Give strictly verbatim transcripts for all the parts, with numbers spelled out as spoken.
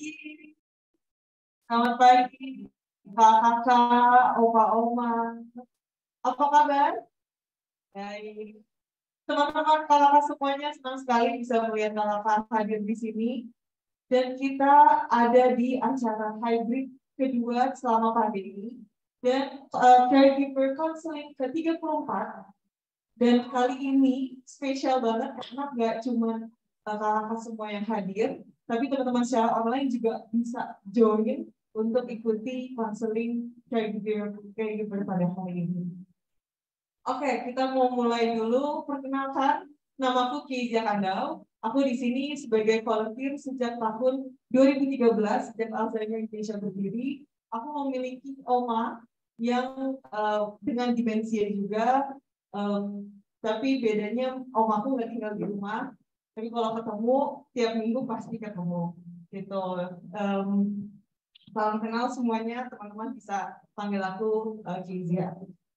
pagi. Selamat pagi, kakak-kakak, oma-oma. Apa kabar? Baik. Teman-teman, kakak semuanya senang sekali bisa melihat kakak hadir di sini. Dan kita ada di acara hybrid kedua selama pandemi. Dan uh, caregiver counseling ke tiga puluh empat. Dan kali ini spesial banget karena nggak cuma kakak-kakak semua yang hadir, tapi teman-teman secara online juga bisa join untuk ikuti konseling caregiver caregiver pada hari ini. Oke, kita mau mulai dulu. Perkenalkan, namaku Kizia Kandau. Aku di sini sebagai volunteer sejak tahun dua ribu tiga belas dan Alzheimer Indonesia berdiri. Aku memiliki oma yang uh, dengan demensia juga, um, tapi bedanya omaku nggak tinggal di rumah. Tapi kalau ketemu tiap minggu pasti ketemu. Gitu. Um, salam kenal semuanya, teman-teman bisa panggil aku uh, Kizia.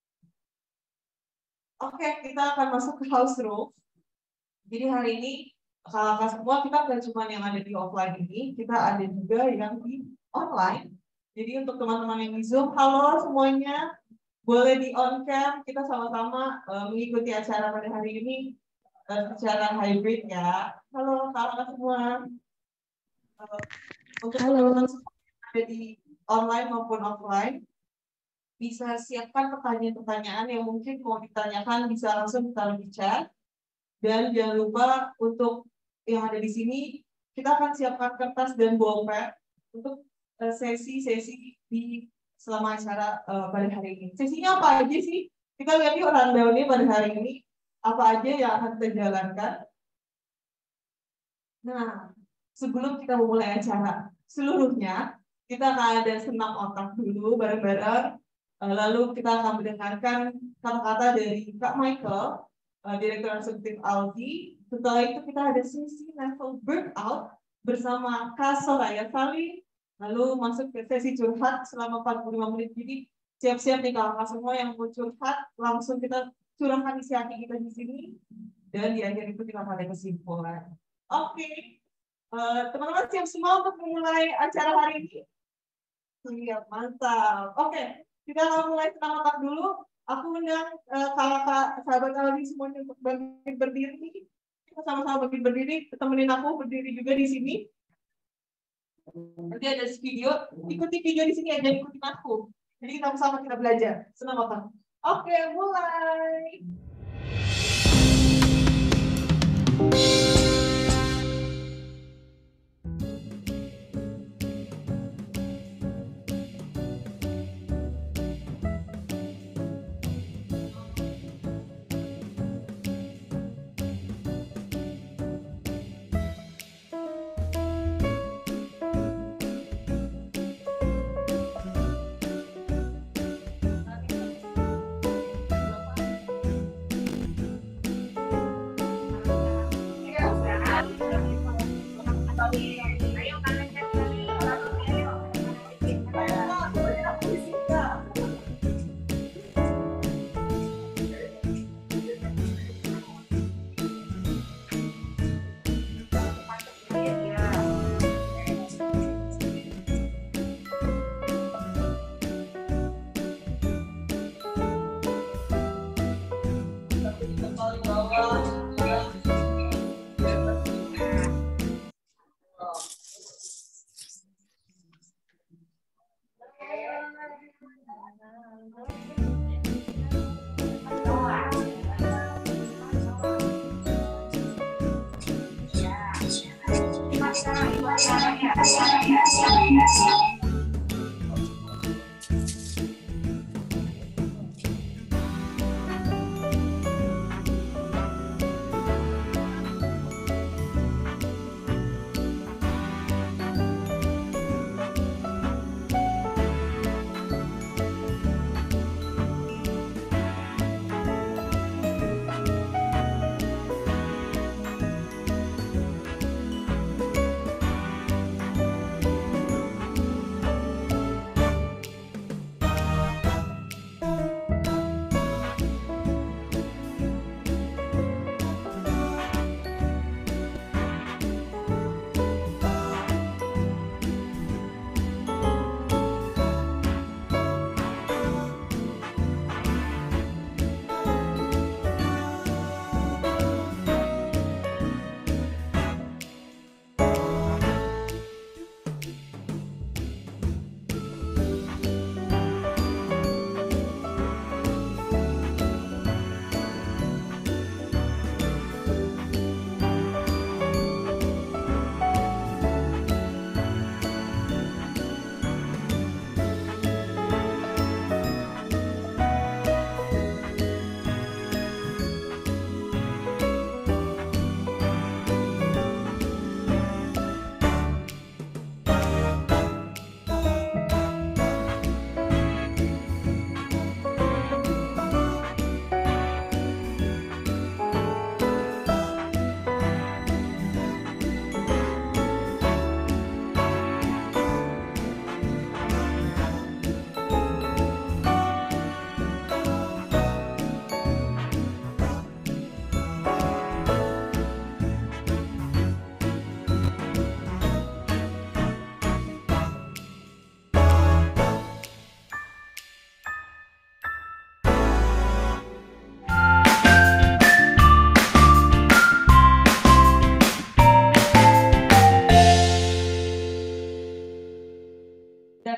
Oke, kita akan masuk ke house rule. Jadi hari ini kakak semua kita bukan cuma yang ada di offline ini, kita ada juga yang di online. Jadi untuk teman-teman yang di Zoom, halo semuanya, boleh di on cam, kita sama-sama uh, mengikuti acara pada hari ini uh, secara hybrid ya. Halo kakak semua. Uh, untuk teman-teman semua yang ada di online maupun offline, bisa siapkan pertanyaan-pertanyaan yang mungkin mau ditanyakan, bisa langsung ditaruh di chat. Dan jangan lupa untuk yang ada di sini, kita akan siapkan kertas dan bolpen untuk sesi-sesi di selama acara uh, pada hari ini. Sesinya apa aja sih? Kita lihat yuk rundown-nya pada hari ini. Apa aja yang akan kita jalankan. Nah, sebelum kita memulai acara seluruhnya, kita akan ada senam otak dulu bareng-bareng. Lalu kita akan mendengarkan kata-kata dari Kak Michael, uh, Direktur Eksekutif Aldi. Setelah itu kita ada sesi level burnout bersama Kak Soraya Sali. Lalu masuk ke sesi curhat selama empat puluh lima menit. Jadi siap-siap nih kakak semua yang mau curhat, langsung kita curahkan isi hati kita di sini. Dan di akhir itu kita akan ada kesimpulan. Oke, okay. uh, teman-teman siap semua untuk memulai acara hari ini? Siap, mantap. Oke. Okay. Kita akan mulai senam otak dulu. Aku undang uh, kakak sahabat Aldi semuanya untuk bangkit berdiri. Kita sama-sama bangkit berdiri. Temenin aku berdiri juga di sini. Nanti ada video. Ikuti video di sini aja, ikutin aku. Jadi kita sama-sama kita belajar senam otak. Oke, mulai.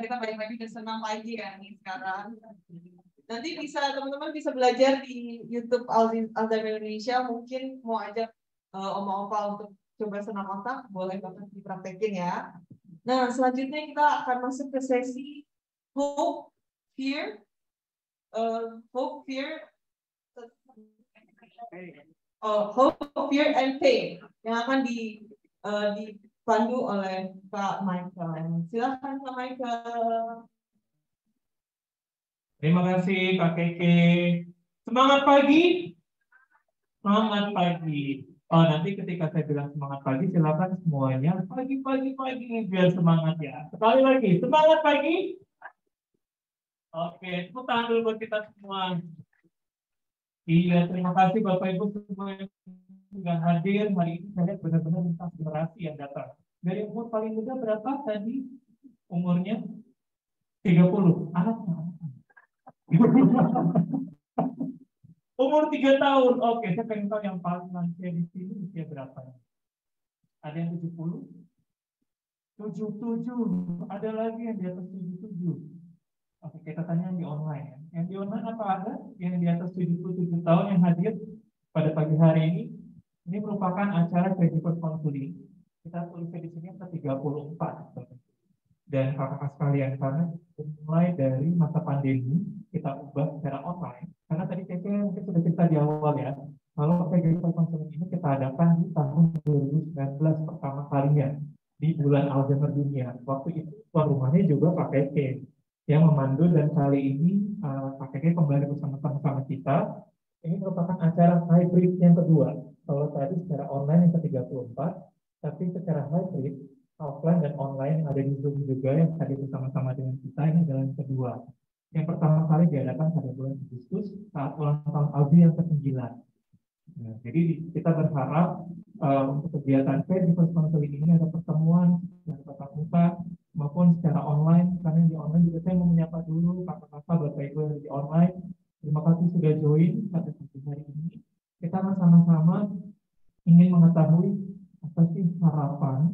kita balik lagi ke senam pagi ya nih sekarang. Nanti bisa teman-teman bisa belajar di YouTube Alzheimer Indonesia. Mungkin mau ajak uh, oma-opa untuk coba senam otak, boleh banget dipraktekin ya. Nah, selanjutnya kita akan masuk ke sesi hope, fear, uh, hope, fear, uh, hope, fear, and pain yang akan di uh, dipandu oleh Kak Michael. Silakan Kak Michael. Terima kasih Kak Keke. Semangat pagi. Semangat pagi. Oh, nanti ketika saya bilang semangat pagi, silakan semuanya pagi-pagi pagi biar semangat ya. Sekali lagi, semangat pagi. Oke, tepuk tangan dulu buat kita semua. Iya, terima kasih Bapak Ibu semua yang sudah hadir. Hari ini saya lihat benar-benar lintas generasi yang datang. Dari umur paling muda berapa tadi? Umurnya tiga puluh. Anaknya. Umur tiga tahun. Oke, saya pengen tahu yang paling lansia di sini usia berapa? Ada yang tujuh puluh? tujuh puluh tujuh. Ada lagi yang di atas tujuh puluh tujuh. Oke, kita tanya yang di online. Yang di online apa ada? Yang di atas tujuh puluh tujuh tahun yang hadir pada pagi hari ini. Ini merupakan acara Caregiver Counseling. Kita tulisnya di sini ke tiga puluh empat. Dan kakak-kakak sekalian, karena mulai dari masa pandemi, kita ubah secara online. Karena tadi saya mungkin sudah cerita di awal ya, kalau Caregiver Counseling ini kita adakan di tahun dua ribu sembilan belas pertama kalinya, di bulan Alzheimer Dunia. Waktu itu tuan rumahnya juga Pak Keke yang memandu, dan kali ini uh, Pak Keke kembali bersama-sama kita. Ini merupakan acara hybrid yang kedua. Kalau tadi secara online yang ke tiga puluh empat, tapi secara hybrid, offline dan online yang ada di Zoom juga yang hadir bersama-sama dengan kita, ini adalah yang kedua. Yang pertama kali diadakan pada bulan Agustus saat ulang tahun Aldi yang kesembilan. Nah, jadi kita berharap uh, untuk kegiatan Caregiver Counseling ini ada pertemuan secara tatap muka maupun secara online. Karena di online juga saya mau menyapa dulu kakak-kakak, bapak ibu yang di online. Terima kasih sudah join pada pagi hari ini. Kita akan sama-sama ingin mengetahui apa sih harapan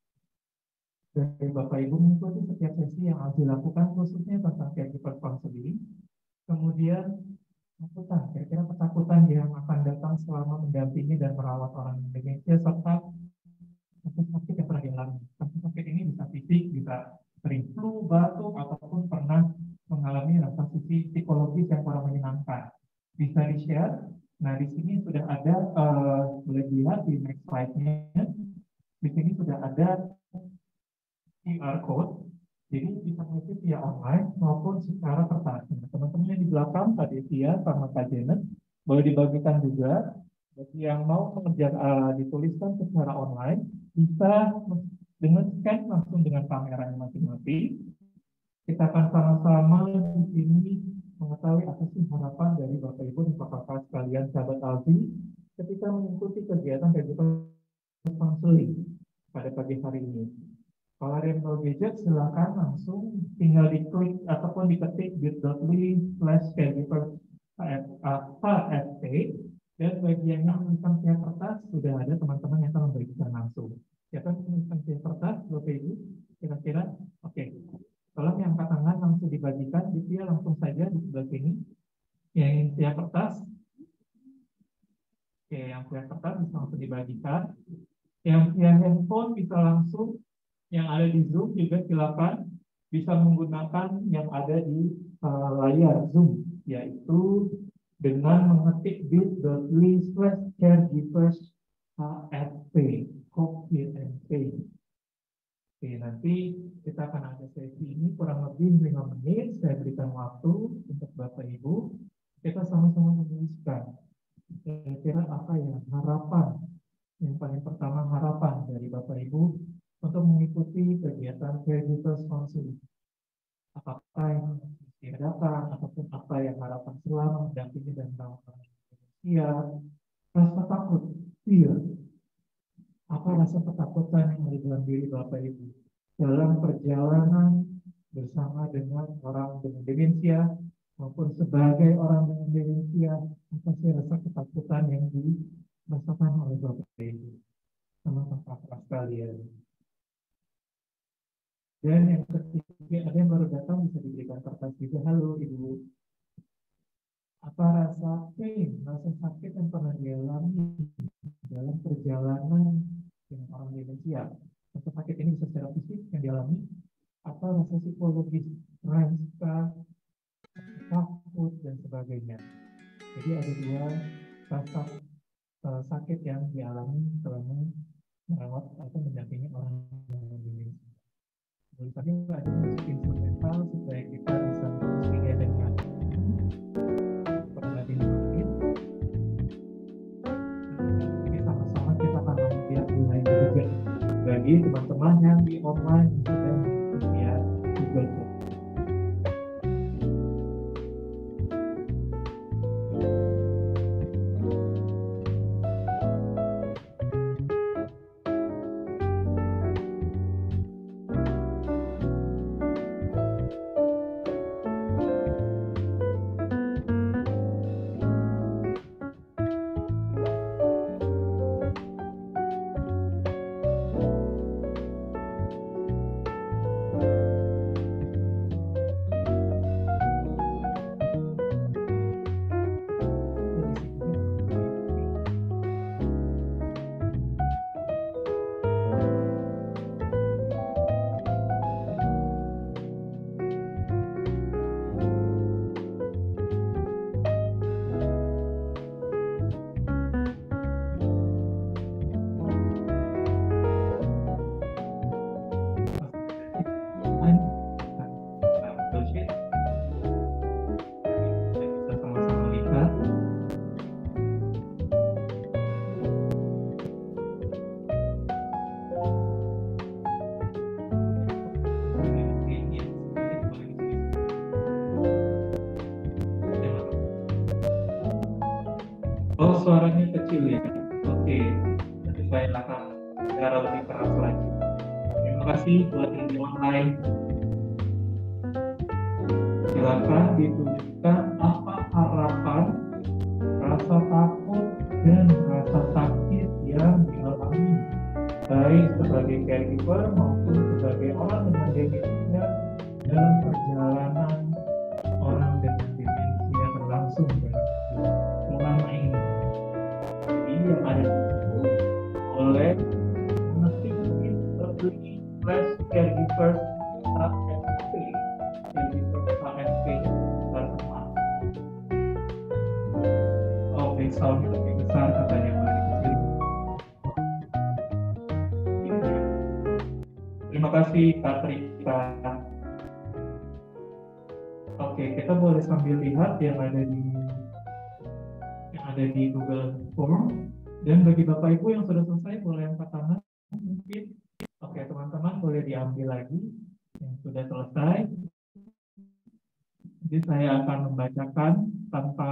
dari bapak ibu mengikuti setiap sesi yang harus dilakukan, khususnya tentang Caregiver Counseling. Kemudian ketakutan, kira-kira ketakutan yang akan datang selama mendampingi dan merawat orang dengan demensia, serta sakit yang pernah dialami. Sakit ini bisa fisik, bisa sering flu, batuk, ataupun pernah mengalami rasa sisi psikologis yang kurang menyenangkan. Bisa di-share. Nah, di sini sudah ada, uh, boleh dilihat di next slide-nya. Di sini sudah ada Q R code. Jadi bisa mengikuti via online maupun secara kertas. Nah, teman-teman yang di belakang, Kak Desia sama Kak Janet, boleh dibagikan juga. Bagi yang mau mengerjakan uh, dituliskan secara online, bisa dengan scan langsung dengan kamera masing-masing. Kita akan sama-sama di sini mengetahui apa sih harapan dari Bapak Ibu dan Kakak sekalian sahabat Alfi ketika mengikuti kegiatan Caregiver Counseling pada pagi hari ini. Kalau ada yang mau gadget, silakan langsung tinggal diklik ataupun diketik bit.ly slash caregiver F T, dan bagi yang menuliskan via kertas, sudah ada teman-teman yang akan memberikan langsung. Siapa yang menuliskan via kertas, Bapak Ibu? Kira-kira, oke. Okay. Tolong yang angkat tangan langsung dibagikan, gitu ya, langsung saja di sebelah sini. Yang via kertas, oke, okay, yang via kertas bisa langsung dibagikan. Yang via handphone bisa langsung. Yang ada di Zoom juga silakan bisa menggunakan yang ada di uh, layar Zoom, yaitu dengan mengetik bit.ly slash caregivers F P, COVID and pain. Oke, nanti kita akan ada sesi ini kurang lebih lima menit. Saya berikan waktu untuk Bapak Ibu. Kita sama-sama menuliskan kira-kira apa ya harapan. Yang paling pertama, harapan dari Bapak Ibu untuk mengikuti kegiatan Caregiver Counseling. Apakah yang diadakan, ataupun apa yang harapan selama mendampingi dan merawat orang demensia. Rasa takut, fear. Apa rasa ketakutan yang ada dalam diri Bapak Ibu dalam perjalanan bersama dengan orang dengan demensia maupun sebagai orang dengan demensia? Apa sih rasa ketakutan yang dirasakan oleh Bapak Ibu sama kakak sekalian? Dan yang ketiga, Oke, ada yang baru datang bisa diberikan kertas juga. Halo Ibu. Apa rasa pain, rasa sakit yang pernah dialami dalam perjalanan dengan orang demensia? Rasa sakit ini bisa secara fisik yang dialami, apa rasa psikologis, rasa takut dan sebagainya. Jadi ada dua rasa uh, sakit yang dialami selama merawat atau mendampingi orang dengan demensia. Tulisannya ada musik instrumental supaya kita bisa mengusiknya dengan perhatian menit. Ini sama-sama kita akan melihat mulai bekerja bagi teman-teman yang di online sudah melihat Google Form. Oh, suaranya kecil ya. Oke, nanti saya akan bicara lebih keras lagi. Terima kasih buat yang di online. Silakan ditunjukkan apa harapan, rasa takut dan rasa sakit yang dialami, baik sebagai caregiver maupun sebagai orang dengan demensia dalam perjalanan orang dengan demensia berlangsung selama ini. Yang ada oleh mengetik early slash caregiver A S P caregiver A S P bersama. Oke, soundnya lebih besar katanya Mbak kecil. Terima kasih Kak Rika. Oke, kita boleh sambil lihat yang ada di ada di Google Form. Dan bagi Bapak Ibu yang sudah selesai boleh angkat tangan mungkin. Oke, teman-teman boleh diambil lagi yang sudah selesai. Jadi saya akan membacakan tanpa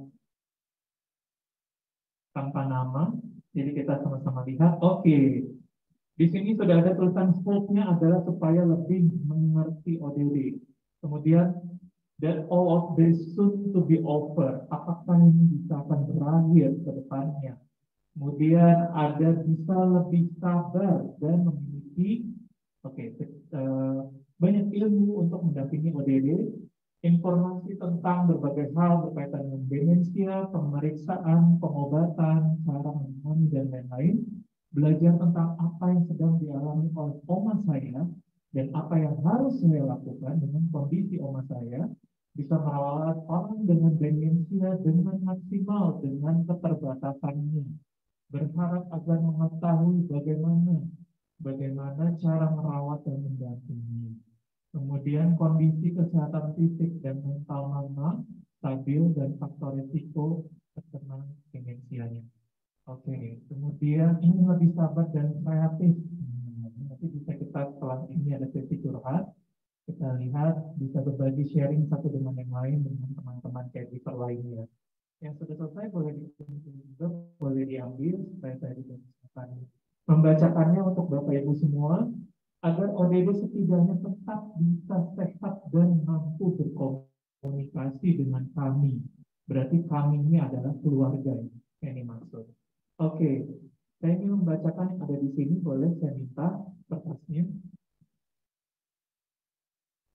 tanpa nama. Jadi kita sama-sama lihat. Oke. Di sini sudah ada tulisan scope-nya adalah supaya lebih mengerti O D D. Kemudian that all of this soon to be over. Apakah ini bisa akan berakhir ke depannya? Kemudian ada bisa lebih sabar dan memiliki oke okay, uh, banyak ilmu untuk mendampingi O D D, informasi tentang berbagai hal berkaitan dengan demensia, pemeriksaan, pengobatan, cara menangani dan lain-lain, belajar tentang apa yang sedang dialami oleh oma saya dan apa yang harus saya lakukan dengan kondisi oma saya, bisa merawat orang dengan demensia dengan maksimal dengan keterbatasannya. Berharap agar mengetahui bagaimana bagaimana cara merawat dan mendampingi. Kemudian kondisi kesehatan fisik dan mental mama stabil dan faktor risiko terkena demensianya. Oke, kemudian ini lebih sabar dan kreatif. Hmm, nanti bisa kita setelah ini ada sesi curhat. Kita lihat bisa berbagi sharing satu dengan yang lain dengan teman-teman caregiver lainnya. Yang sudah selesai boleh ditunjuk juga, boleh diambil supaya saya bisa membacakannya untuk Bapak Ibu semua agar O D D setidaknya tetap bisa sehat dan mampu berkomunikasi dengan kami. Berarti kami ini adalah keluarga yang dimaksud. Oke, saya ingin membacakan yang ada di sini, boleh saya minta kertasnya.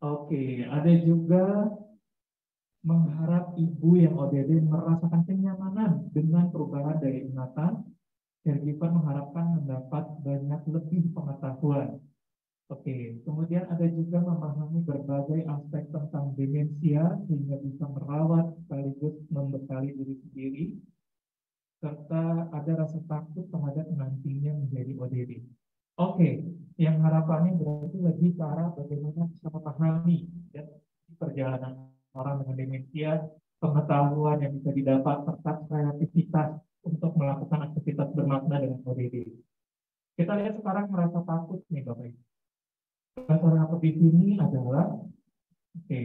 Oke, ada juga mengharap ibu yang O D D merasakan kenyamanan dengan perubahan daya ingatan. Caregiver mengharapkan mendapat banyak lebih pengetahuan. Oke, kemudian ada juga memahami berbagai aspek tentang demensia sehingga bisa merawat sekaligus membekali diri sendiri, serta ada rasa takut terhadap nantinya menjadi O D D. Oke, yang harapannya berarti lebih ke arah bagaimana bisa memahami ya, perjalanan orang dengan demensia, pengetahuan yang bisa didapat, serta kreativitas untuk melakukan aktivitas bermakna dengan O D D. Kita lihat sekarang merasa takut nih Bapak Ibu. Rasa takut di sini adalah, oke,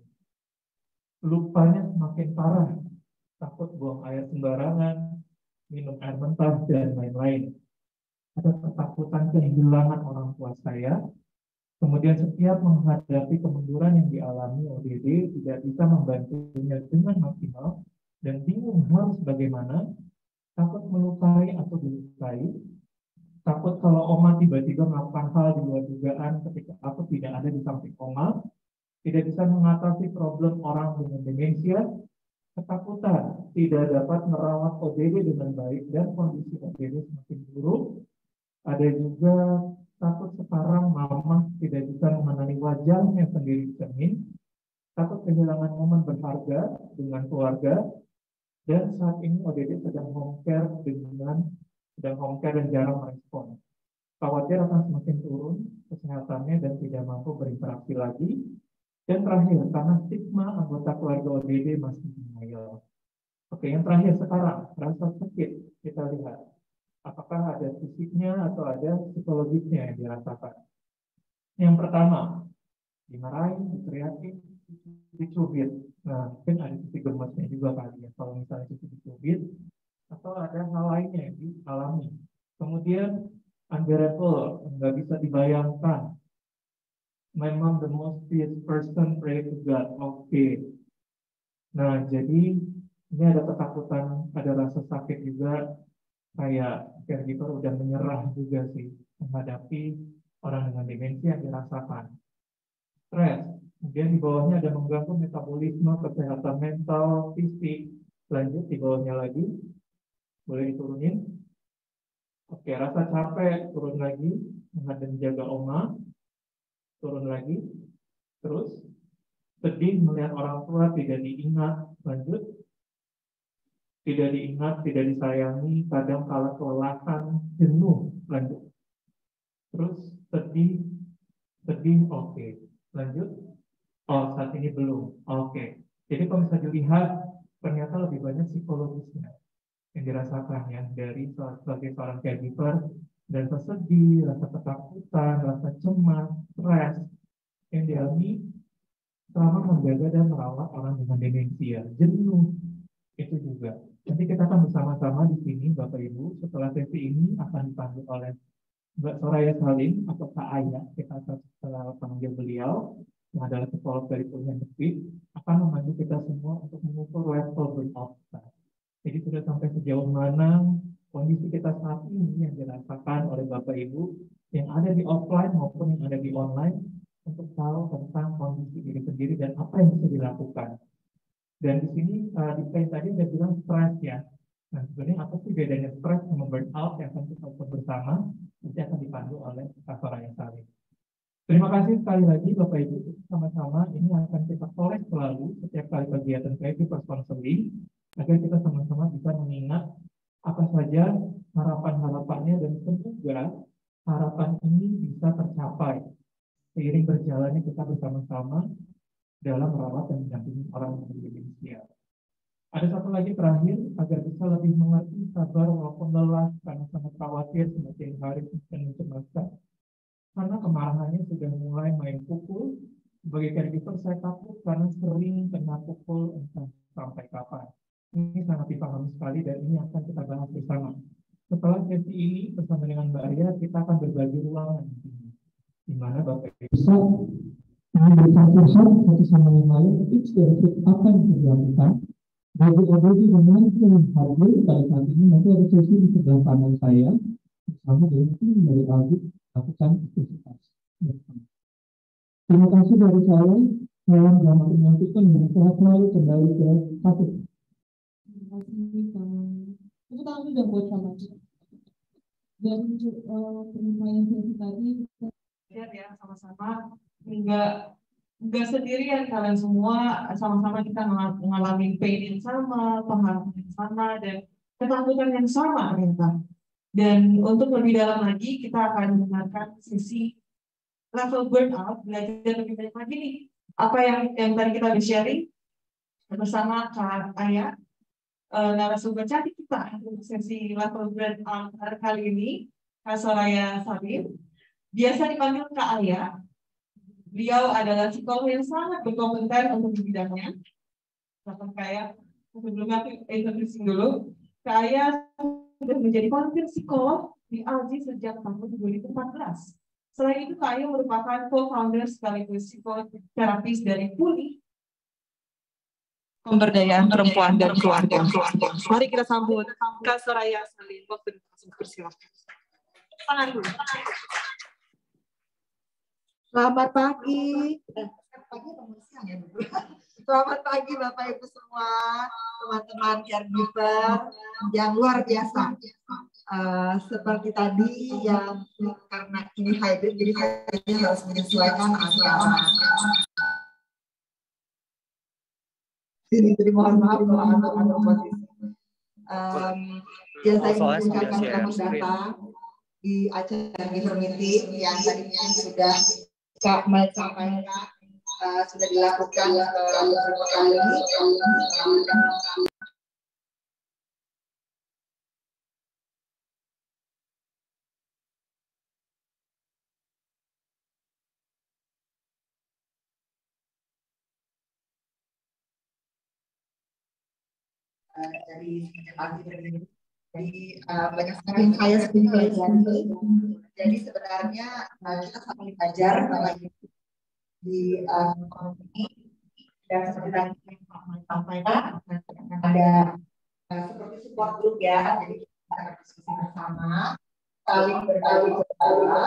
lupanya semakin parah, takut buang air sembarangan, minum air mentah, dan lain-lain. Ada ketakutan kehilangan orang tua saya. Kemudian setiap menghadapi kemunduran yang dialami O D D tidak bisa membantunya dengan maksimal dan bingung harus bagaimana, takut melukai atau dilukai, takut kalau Oma tiba-tiba melakukan hal di luar dugaan ketika aku tidak ada di samping Oma, tidak bisa mengatasi problem orang dengan demensia, ketakutan tidak dapat merawat O D D dengan baik dan kondisi O D D semakin buruk. Ada juga takut sekarang mama tidak bisa mengenali wajahnya sendiri di cermin, takut kehilangan momen berharga dengan keluarga, dan saat ini O D D sedang home care dengan sedang home care dan jarang merespon. Khawatir akan semakin turun kesehatannya dan tidak mampu berinteraksi lagi. Dan terakhir, karena stigma anggota keluarga O D D masih denial. Oke, yang terakhir sekarang, rasa sakit kita lihat. Apakah ada fisiknya atau ada psikologisnya yang dirasakan? Yang pertama, dimarahin, diteriakin, dicubit. Nah, mungkin ada sisi gemesnya juga kali ya, kalau misalnya sisi dicubit, atau ada hal lainnya yang dialami. Kemudian, unbearable, nggak bisa dibayangkan. My mom the most fierce person, pray to God. Oke. Okay. Nah, jadi ini ada ketakutan, ada rasa sakit juga. Kayak caregiver udah menyerah juga sih menghadapi orang dengan demensia yang dirasakan. Stres, kemudian di bawahnya ada mengganggu metabolisme, kesehatan mental, fisik. Lanjut di bawahnya lagi, boleh diturunin. Oke, rasa capek, turun lagi, menghadapi menjaga Oma, turun lagi. Terus, sedih melihat orang tua tidak diingat, lanjut. Tidak diingat, tidak disayangi, kadang kala kelelahan, jenuh, lanjut. Terus sedih, sedih, oke. Okay. Lanjut. Oh, saat ini belum. Oke. Okay. Jadi kalau bisa dilihat, ternyata lebih banyak psikologisnya yang dirasakan ya dari sebagai seorang caregiver, dan rasa sedih, rasa ketakutan, rasa cemas, stres yang dialami selama menjaga dan merawat orang dengan demensia, jenuh itu juga. Nanti kita akan bersama-sama di sini, Bapak Ibu. Setelah sesi ini akan dipandu oleh Mbak Soraya Salim atau Kak Aya, kita akan panggil beliau yang adalah psikolog dari Pilihan Detik, akan memandu kita semua untuk mengukur level burnout kita. Jadi sudah sampai sejauh mana kondisi kita saat ini yang dirasakan oleh Bapak Ibu yang ada di offline maupun yang ada di online untuk tahu tentang kondisi diri sendiri dan apa yang bisa dilakukan. Dan di sini uh, di slide tadi ada bilang stres ya. Nah sebenarnya apa sih bedanya stres sama burnout yang akan kita ukur bersama, nanti akan dipandu oleh Kak Soraya Salim. Terima kasih sekali lagi Bapak Ibu, sama-sama ini akan kita kolek selalu setiap kali kegiatan caregiver counseling agar kita sama-sama bisa mengingat apa saja harapan-harapannya dan semoga harapan ini bisa tercapai seiring berjalannya kita bersama-sama dalam merawat dan mendampingi orang dengan demensia. Ada satu lagi terakhir, agar bisa lebih mengerti, sabar walaupun lelah, karena sangat khawatir semakin hari semakin mencemaskan. Karena kemarahannya sudah mulai main pukul. Sebagai caregiver saya takut karena sering kena pukul entah sampai kapan. Ini sangat dipahami sekali dan ini akan kita bahas bersama. Setelah sesi ini bersama dengan Mbak Arya, kita akan berbagi ruangan di mana Bapak Ibu memberikan kursus satu sama yang lain, tips dan trik apa yang bisa dilakukan bagi O D D dengan menghargai pada saat ini. Nanti ada sesi di sebelah kanan saya bersama dengan tim dari Aldi lakukan aktivitas bersama. Terima kasih dari saya. Salam damai menyatukan dan sehat selalu kembali ke satu. Terima kasih Kang. Tepuk tangan dulu dong buat Kang. Dan uh, penyampaian sesi tadi lihat ya sama-sama enggak enggak sendirian kalian semua, sama-sama kita mengalami pain yang sama, pengalaman yang sama, dan ketakutan yang sama ternyata. Dan untuk lebih dalam lagi kita akan mendengarkan sisi level burnout, belajar lebih banyak lagi nih apa yang yang tadi kita sharing bersama Kak Aya, uh, narasumber cantik kita untuk sesi level burnout kali ini, Kak Soraya Salim. Biasa dipanggil Kak Aya. Beliau adalah psikolog yang sangat berkompeten untuk di bidangnya. Bahkan Kak, sebelumnya aku introducing dulu, Kak Aya sudah menjadi volunteer psikolog di A L J sejak tahun dua ribu empat belas. Selain itu, Kak Aya merupakan co-founder sekaligus psikoterapis dari Puli Pemberdayaan Perempuan dan Keluarga. Mari kita sambut Kak Soraya Salim. Waktu langsung persilakan. Tangan dulu. Selamat pagi. Pagi atau siang ya, Bu? Selamat pagi Bapak Ibu semua, teman-teman caregiver yang luar biasa. Uh, seperti tadi yang karena ini hybrid, jadi saya harus menyesuaikan antara ini. Jadi mohon maaf kalau ada ada posisi. Um, ya saya mengucapkan selamat datang di acara caregiver meeting yang tadinya sudah Kak Mike sampaikan uh, sudah dilakukan uh, beberapa kali. Uh, dari pagi jadi uh, banyak sekali yang saya sendiri pelajari. Jadi sebenarnya uh, kita sama belajar di uh, ini dan seperti tadi yang Pak Mike sampaikan ada uh, seperti support group ya. Jadi kita akan diskusi bersama, saling berbagi cerita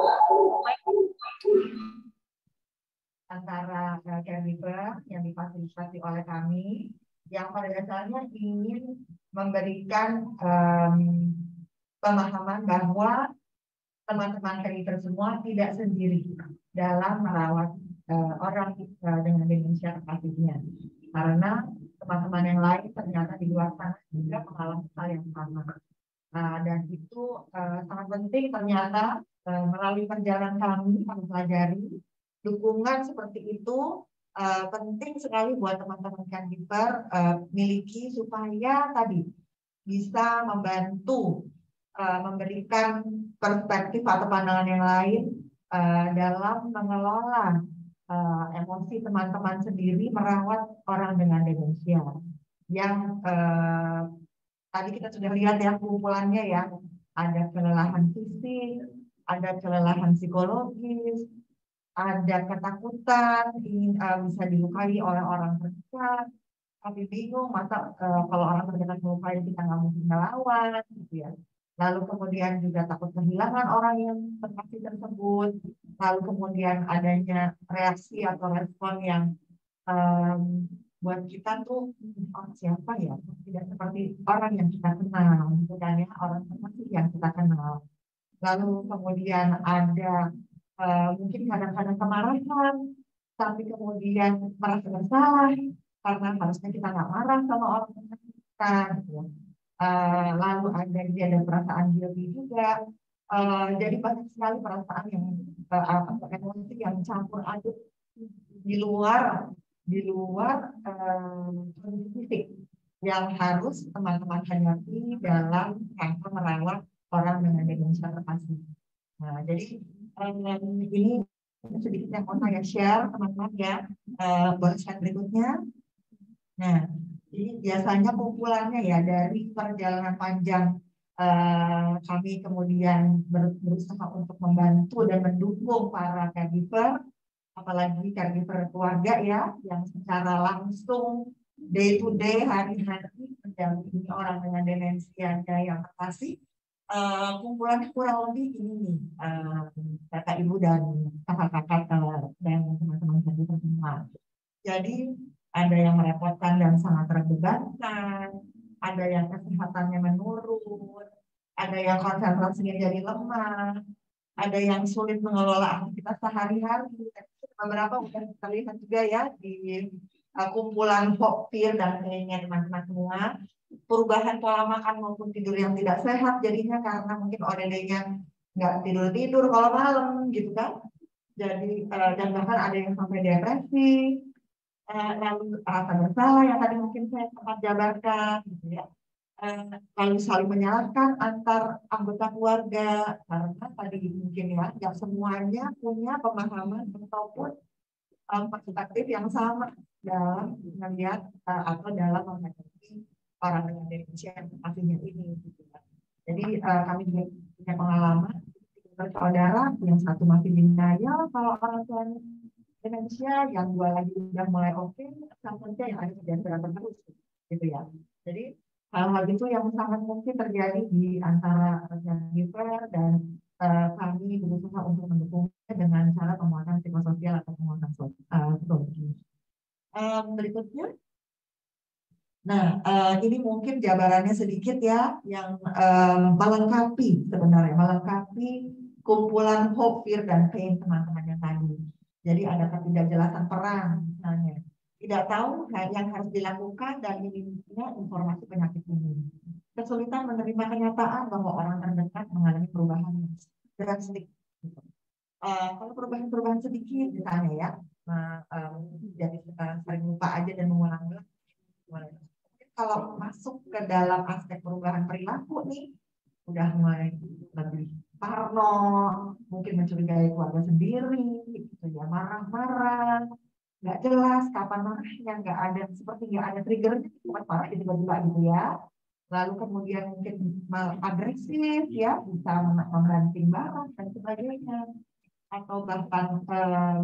antara uh, caregiver yang difasilitasi oleh kami, yang pada dasarnya ingin memberikan um, pemahaman bahwa teman-teman caregiver semua tidak sendiri dalam merawat uh, orang uh, dengan demensia terpaksa, karena teman-teman yang lain ternyata di luar sana juga mengalami hal yang sama. Uh, dan itu uh, sangat penting ternyata uh, melalui perjalanan kami mempelajari dukungan seperti itu. Uh, penting sekali buat teman-teman caregiver uh, miliki supaya tadi bisa membantu uh, memberikan perspektif atau pandangan yang lain uh, dalam mengelola uh, emosi teman-teman sendiri merawat orang dengan demensia. Yang uh, tadi kita sudah lihat ya kumpulannya ya, ada kelelahan fisik, ada kelelahan psikologis, ada ketakutan, ingin uh, bisa dilukai oleh orang terdekat, tapi bingung masa uh, kalau orang terdekat melukai kita nggak mungkin melawan, gitu ya. Lalu kemudian juga takut kehilangan orang yang terkasih tersebut. Lalu kemudian adanya reaksi atau respon yang um, buat kita tuh oh, siapa ya? Tidak seperti orang yang kita kenal, gitu kan ya, orang terkasih yang kita kenal. Lalu kemudian ada Uh, mungkin kadang-kadang kemarahan, tapi kemudian merasa bersalah karena harusnya kita nggak marah sama orang kita. Gitu. Uh, lalu ada dia ada perasaan guilty juga. Uh, jadi banyak sekali perasaan yang uh, emosi yang campur aduk di luar di luar uh, fisik yang harus teman-teman hadapi dalam rangka merawat orang dengan demensia terpaksa. Nah, jadi um, ini sedikit yang mau saya share teman-teman ya, uh, buat slide berikutnya. Nah, ini biasanya kumpulannya ya dari perjalanan panjang uh, kami kemudian ber berusaha untuk membantu dan mendukung para caregiver, apalagi caregiver keluarga ya, yang secara langsung day to day hari-hari mendampingi orang dengan demensia yang terpaksa. Uh, kumpulannya kurang lebih ini nih, uh, kakak ibu dan kakak-kakak uh, dan teman-teman saya semua. Jadi ada yang merepotkan dan sangat terbebankan, ada yang kesehatannya menurun, ada yang konsentrasinya jadi lemah, ada yang sulit mengelola aktivitas sehari-hari. Beberapa udah kita lihat juga ya di uh, kumpulan Hopir dan kayaknya teman-teman semua, perubahan pola makan maupun tidur yang tidak sehat jadinya karena mungkin O D D-nya nggak tidur-tidur kalau malam gitu kan. Jadi uh, dan bahkan ada yang sampai depresi, uh, lalu rasa bersalah yang tadi mungkin saya sempat jabarkan gitu ya. Uh, lalu saling menyalahkan antar anggota keluarga karena tadi mungkin ya nggak semuanya punya pemahaman ataupun um, perspektif yang sama dalam melihat uh, atau dalam menghadapi orang dengan demensia yang pastinya ini. Gitu. Jadi uh, kami juga punya pengalaman bersaudara, yang satu masih denial kalau orang tuanya demensia, yang dua lagi sudah mulai oke, okay, satunya yang ada kebiasaan terus, gitu ya. Jadi hal-hal itu yang sangat mungkin terjadi di antara caregiver dan uh, kami berusaha untuk mendukungnya dengan cara penguatan psikososial atau penguatan uh, psikologi. Um, berikutnya. Nah, uh, ini mungkin jabarannya sedikit ya, yang um, melengkapi sebenarnya, melengkapi kumpulan hope, fear, dan pain teman-temannya tadi. Jadi ada ketidakjelasan peran misalnya. Tidak tahu yang harus dilakukan dan minimnya informasi penyakit ini. Kesulitan menerima kenyataan bahwa orang terdekat mengalami perubahan yang drastik. Uh, kalau perubahan-perubahan sedikit misalnya ya, nah, um, jadi uh, sering lupa aja dan mengulang-ulang. Kalau masuk ke dalam aspek perubahan perilaku nih, udah mulai lebih parno, mungkin mencurigai keluarga sendiri, gitu ya, marah-marah, nggak jelas kapan marahnya, nggak ada, seperti nggak ada triggernya, cuma marah tiba-tiba gitu ya. Lalu kemudian mungkin agresif ya, bisa membanting barang dan sebagainya, atau bahkan um,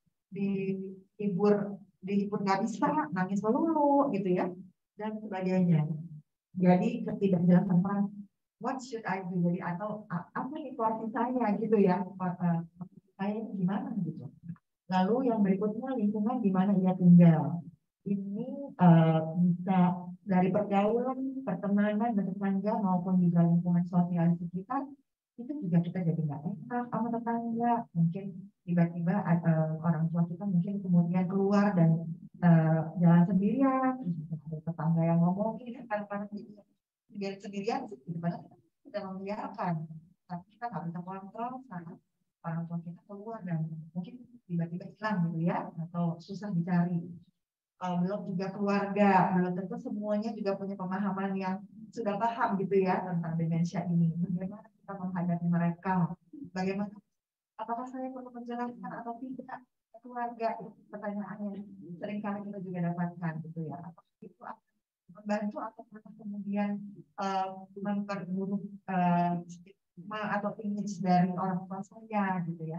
dihibur dihibur nggak bisa, nangis melulu gitu ya, dan sebagainya. Jadi ketidakjelasan peran, what should I do, jadi atau apa nih porsi saya gitu ya, saya gimana gitu. Lalu yang berikutnya lingkungan di mana ia tinggal. Ini uh, bisa dari pergaulan, pertemanan, dan tetangga maupun juga lingkungan sosial sekitar, itu juga kita jadi nggak enak sama tetangga. Mungkin tiba-tiba uh, orang tua kita mungkin kemudian keluar dan uh, jalan sendirian, ada tetangga yang ngomongin, kadang-kadang sendirian sendirian sih, gimana kita membiarkan, tapi kita nggak bisa kontrol saat orang tua kita keluar dan mungkin tiba-tiba hilang gitu ya, atau susah dicari. Uh, belum juga keluarga, belum tentu semuanya juga punya pemahaman yang sudah paham gitu ya tentang demensia ini. Bagaimana kita menghadapi mereka? Bagaimana? Apakah saya perlu menjelaskan atau tidak ke keluarga? Itu pertanyaan yang seringkali kita juga dapatkan gitu ya. Apakah itu akan membantu atau kemudian uh, memperburuk uh, atau image dari orang tua saya gitu ya.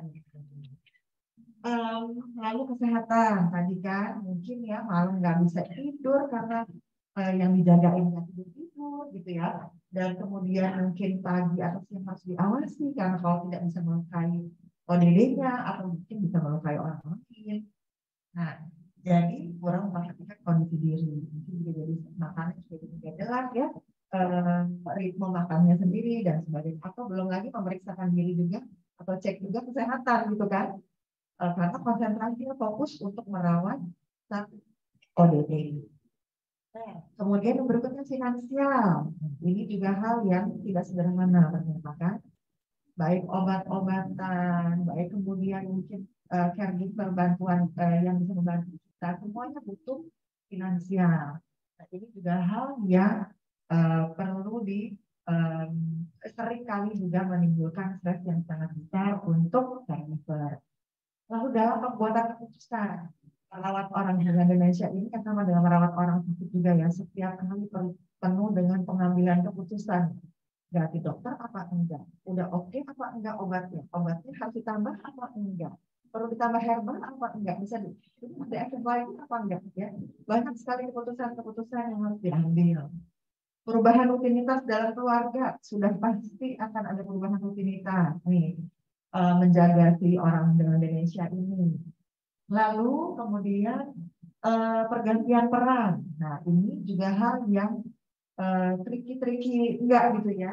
Um, lalu kesehatan tadi kan mungkin ya malam nggak bisa tidur karena uh, yang dijagain nggak tidur tidur gitu ya, dan kemudian mungkin pagi atau siang harus diawasi karena kalau tidak bisa melukai O D D-nya atau mungkin bisa melukai orang lain. Nah, jadi kurang memperhatikan kondisi diri, mungkin juga jadi makannya juga tidak jelas ya, um, ritme makannya sendiri dan sebagainya, atau belum lagi memeriksakan diri juga atau cek juga kesehatan gitu kan. Uh, karena konsentrasinya fokus untuk merawat O D D. Nah, kemudian yang berikutnya finansial. Ini juga hal yang tidak sederhana ternyata kan. Baik obat-obatan, baik kemudian mungkin uh, caregiver bantuan uh, yang bisa membantu kita, semuanya butuh finansial. Nah, ini juga hal yang uh, perlu di um, seringkali juga menimbulkan stres yang sangat besar untuk caregiver. Lalu dalam pembuatan keputusan, merawat orang dengan demensia ini kan sama dengan merawat orang sakit juga ya. Setiap kali penuh dengan pengambilan keputusan. Ganti dokter apa enggak? Udah oke okay, apa enggak obatnya? Obatnya harus ditambah apa enggak? Perlu ditambah herbal apa enggak? Bisa di, ada efek lain apa enggak? Ya, banyak sekali keputusan-keputusan yang harus diambil. Perubahan rutinitas dalam keluarga, sudah pasti akan ada perubahan rutinitas nih, uh, menjaga si orang dengan demensia ini. Lalu kemudian uh, pergantian peran. Nah, ini juga hal yang uh, tricky-tricky enggak gitu ya.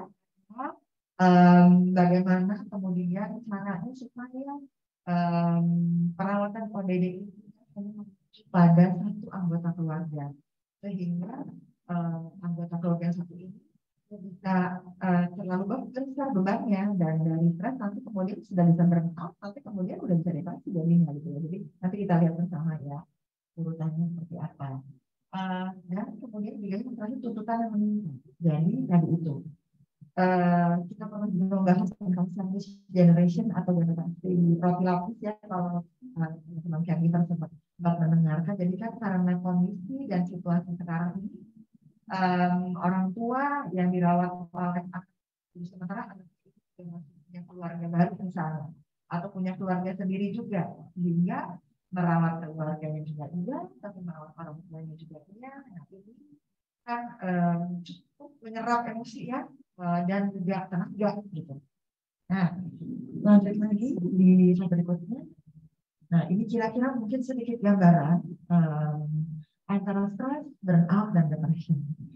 Um, bagaimana kemudian caranya supaya um, perawatan O D D ini pada satu anggota keluarga, sehingga uh, anggota keluarga yang satu ini bisa uh, terlalu besar bebannya, dan dari stres nanti kemudian sudah bisa burnout, nanti kemudian udah bisa depresi jadinya gitu ya. Jadi nanti kita lihat bersama ya urutannya seperti apa. Uh, dan kemudian juga yang terakhir tuntutan yang meningkat. Jadi tadi itu uh, kita pernah juga membahas tentang sandwich generation atau generasi roti lapis ya, kalau teman-teman uh, caregiver sempat mendengarkan. Jadi kan karena kondisi dan situasi sekarang ini, um, orang tua yang dirawat oleh sementara anak punya keluarga baru misalnya, atau punya keluarga sendiri juga, sehingga merawat keluarganya juga iya, tapi merawat orang tuanya juga iya. Nah, ini kan um, cukup menyerap emosi ya, uh, dan juga tenaga gitu. Nah, lanjut lagi di slide berikutnya. Nah, ini kira-kira mungkin sedikit gambaran um, antara stres, burnout, dan depression.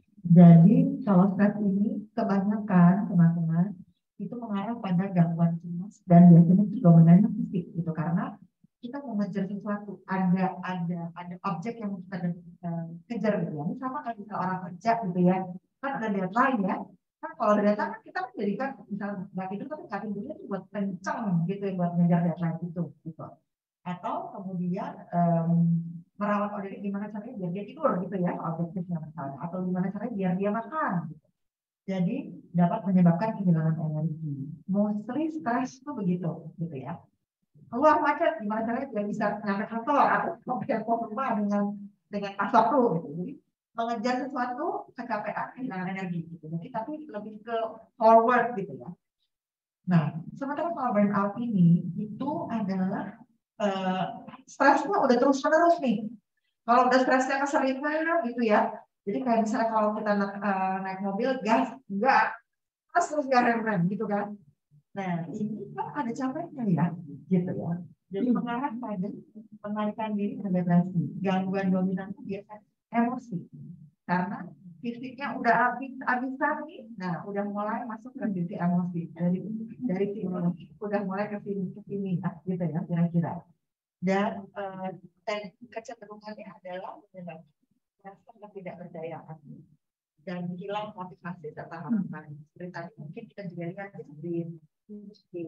Jadi kalau stres ini kebanyakan teman-teman itu mengarah pada gangguan cemas, dan biasanya itu dominannya fisik gitu, karena kita mau mengejar sesuatu, ada ada ada objek yang kita uh, kejar gitu ya. Ini sama kayak kita orang kerja gitu ya, kan ada deadline ya. Kan kalau ada deadline kan kita menjadikan misalnya nggak tidur, tapi nggak tidurnya itu buat kenceng gitu ya, buat mengejar deadline itu gitu. Atau kemudian um, merawat O D D gimana caranya biar dia tidur gitu ya, objektifnya misalnya, atau gimana caranya biar dia makan gitu. Jadi dapat menyebabkan kehilangan energi. Mostly stres itu begitu gitu ya. Keluar macet gimana caranya biar bisa nyampe kantor atau sampai rumah dengan dengan pasok tuh gitu. Jadi mengejar sesuatu kecapean, kehilangan energi gitu. Jadi tapi lebih ke forward gitu ya. Nah, sementara kalau burnout ini itu adalah Uh, stresnya udah terus menerus nih. Kalau udah stresnya keseringan gitu ya, jadi kayak misalnya kalau kita naik, uh, naik mobil gas enggak, terus terus nggak rem-rem gitu kan. Nah ini kan ada capeknya ya, gitu ya. Jadi mengarah pada penarikan diri dan depresi. Gangguan dominan itu biasanya emosi, karena fisiknya udah habis habisan nih. Nah udah mulai masuk ke sisi emosi, dari dari sini udah mulai ke sini ke sini nah, gitu ya kira-kira. Dan uh, dan kecenderungannya adalah menyebabkan rasa ketidakberdayaan dan hilang motivasi serta harapan. Seperti tadi mungkin kita juga lihat di di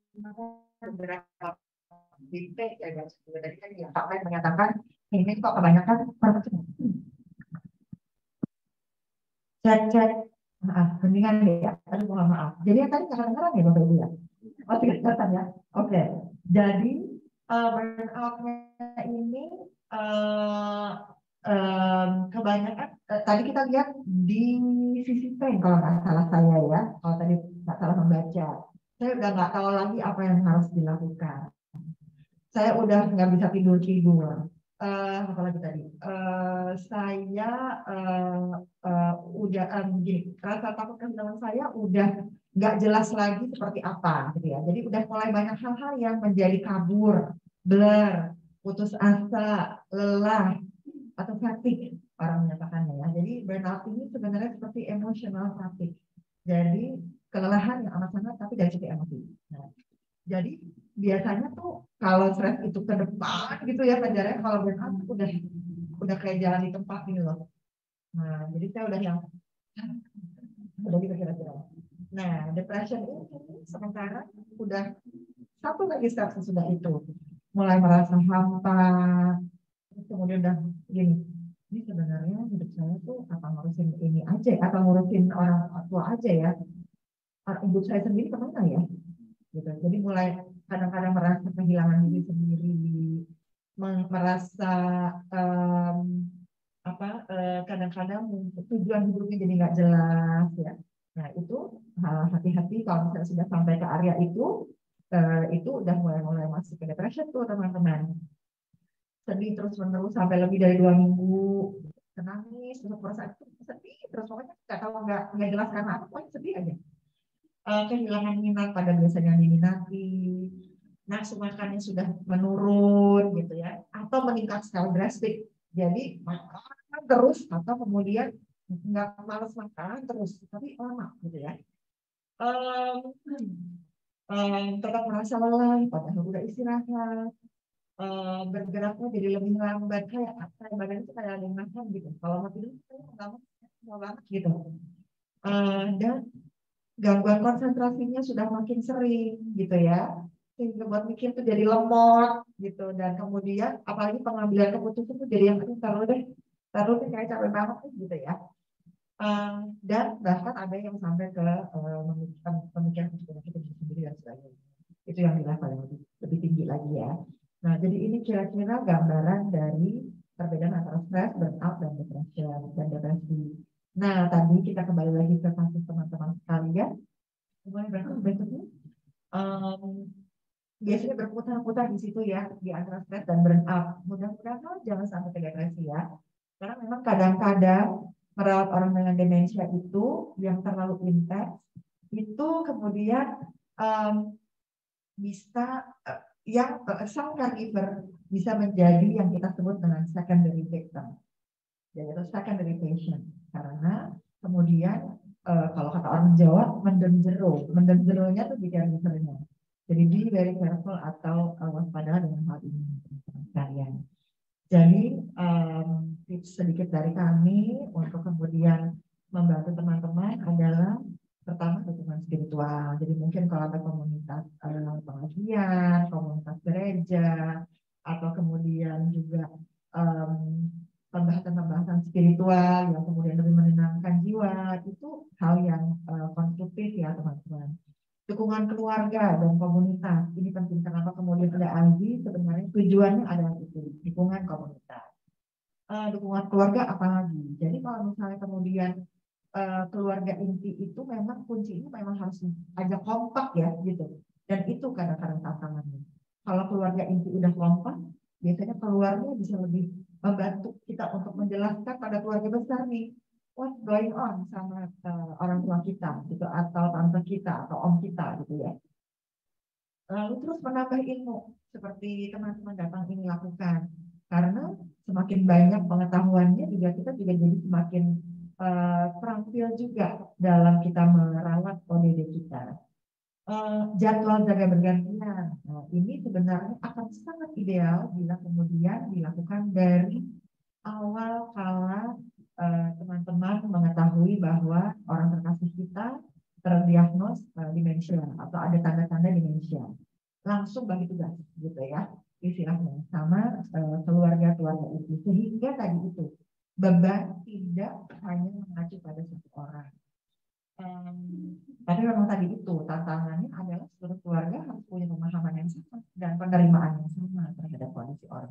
beberapa di P ya guys, tadi kan ya Pak Ben menyatakan ini kok kebanyakan cek cek maaf mendingan deh ya, aduh mohon maaf. Jadi yang tadi kadang-kadang ya Bapak Ibu ya, oh tidak kelihatan ya, oke. Jadi uh, burnout-nya ini uh, um, kebanyakan uh, tadi kita lihat di sisi pain kalau nggak salah saya ya, kalau tadi nggak salah membaca, saya udah nggak tahu lagi apa yang harus dilakukan. Saya udah nggak bisa tidur tidur. Uh, apalagi tadi, uh, saya uh, uh, udah um, gini, rasa takut kehilangan saya udah nggak jelas lagi seperti apa, gitu ya. Jadi udah mulai banyak hal-hal yang menjadi kabur, blur, putus asa, lelah, atau fatigue orang menyatakannya ya. Jadi burnout ini sebenarnya seperti emotional fatigue. Jadi kelelahan yang amat sangat tapi dari segi emosi. Nah, jadi biasanya tuh kalau stres itu ke depan gitu ya kejarnya, kalau burnout udah udah kayak jalan di tempat gitu loh. Nah, jadi saya udah yang udah gitu kira-kira. Nah, depression ini sementara udah satu lagi step sesudah itu, mulai merasa hampa, kemudian udah gini, ini sebenarnya hidup saya tuh apa ngurusin ini aja atau ngurusin orang tua aja ya, hidup saya sendiri kemana ya gitu. Jadi mulai kadang-kadang merasa kehilangan diri sendiri, merasa um, apa kadang-kadang uh, tujuan hidupnya jadi nggak jelas ya. Nah itu hati-hati kalau misalnya sudah sampai ke area itu, uh, itu udah mulai-mulai masuk ke depression tuh teman-teman. Sedih terus menerus sampai lebih dari dua minggu, nangis, terus perasaan itu sedih terus, pokoknya nggak tahu nggak nggak jelas karena apa, pokoknya sedih aja. Uh, kehilangan minat pada biasanya diminati, nafsu makannya sudah menurun gitu ya, atau meningkat secara drastis. Jadi makan terus atau kemudian nggak malas makan terus tapi lama gitu ya. Um, um, tetap merasa lelah padahal udah istirahat. Uh, bergeraknya jadi lebih lambat, kayak apa badan itu kayak ada yang makan gitu. Kalau mau tidur lama banget gitu. Uh, dan gangguan konsentrasinya sudah makin sering gitu ya, sehingga buat mikir tuh jadi lemot gitu. Dan kemudian apalagi pengambilan keputusan tuh jadi yang taruh deh taruh deh kayak capek banget gitu ya. Uh, dan bahkan ada yang sampai ke uh, memikirkan pemikiran kita sendiri dan sebagainya. Itu yang di level yang lebih, lebih tinggi lagi ya. Nah, jadi ini kira-kira gambaran dari perbedaan antara stres, burnout, dan depression dan depresi. Nah, tadi kita kembali lagi ke kasus teman-teman sekalian. Kemudian berikutnya, um, biasanya berputar-putar di situ ya, di antara stres dan burnout. Mudah-mudahan jangan sampai ke depresi ya. Karena memang kadang-kadang merawat orang dengan demensia itu yang terlalu intens, itu kemudian um, bisa uh, yang uh, sang caregiver bisa menjadi yang kita sebut dengan secondary victim, yaitu secondary patient. Karena kemudian uh, kalau kata orang Jawa mendem jero, mendem jeronya tuh di caregivernya. Jadi be very careful atau uh, waspada dengan hal ini sekalian. Jadi um, tips sedikit dari kami untuk kemudian membantu teman-teman adalah pertama dukungan spiritual. Jadi mungkin kalau ada komunitas uh, pengajian, komunitas gereja, atau kemudian juga um, pembahasan-pembahasan spiritual yang kemudian lebih menenangkan jiwa, itu hal yang uh, konstruktif ya teman-teman. Dukungan keluarga dan komunitas ini penting. Kenapa kemudian ada Aldi? Sebenarnya tujuannya adalah itu, dukungan komunitas. Uh, dukungan keluarga apalagi. Jadi kalau misalnya kemudian uh, keluarga inti itu memang kuncinya memang harus ajak kompak ya gitu. Dan itu kadang-kadang tantangannya. Kalau keluarga inti udah kompak, biasanya keluarnya bisa lebih membantu kita untuk menjelaskan pada keluarga besar nih, what's going on sama uh, orang tua kita gitu, atau tante kita atau om kita gitu ya. Lalu terus menambah ilmu seperti teman-teman datang ini lakukan, karena semakin banyak pengetahuannya juga kita juga jadi semakin uh, terampil juga dalam kita merawat O D D kita. Uh, jadwal jaga bergantian, nah, ini sebenarnya akan sangat ideal bila kemudian dilakukan dari awal kala teman-teman uh, mengetahui bahwa orang terkasih kita terdiagnos uh, demensia atau ada tanda-tanda demensia, langsung bagi tugas gitu ya istilahnya sama uh, keluarga-keluarga itu, sehingga tadi itu beban tidak hanya mengacu pada satu orang. Um, tapi memang tadi itu tantangannya adalah seluruh keluarga harus punya pemahaman yang sama dan penerimaan yang sama terhadap kondisi orang.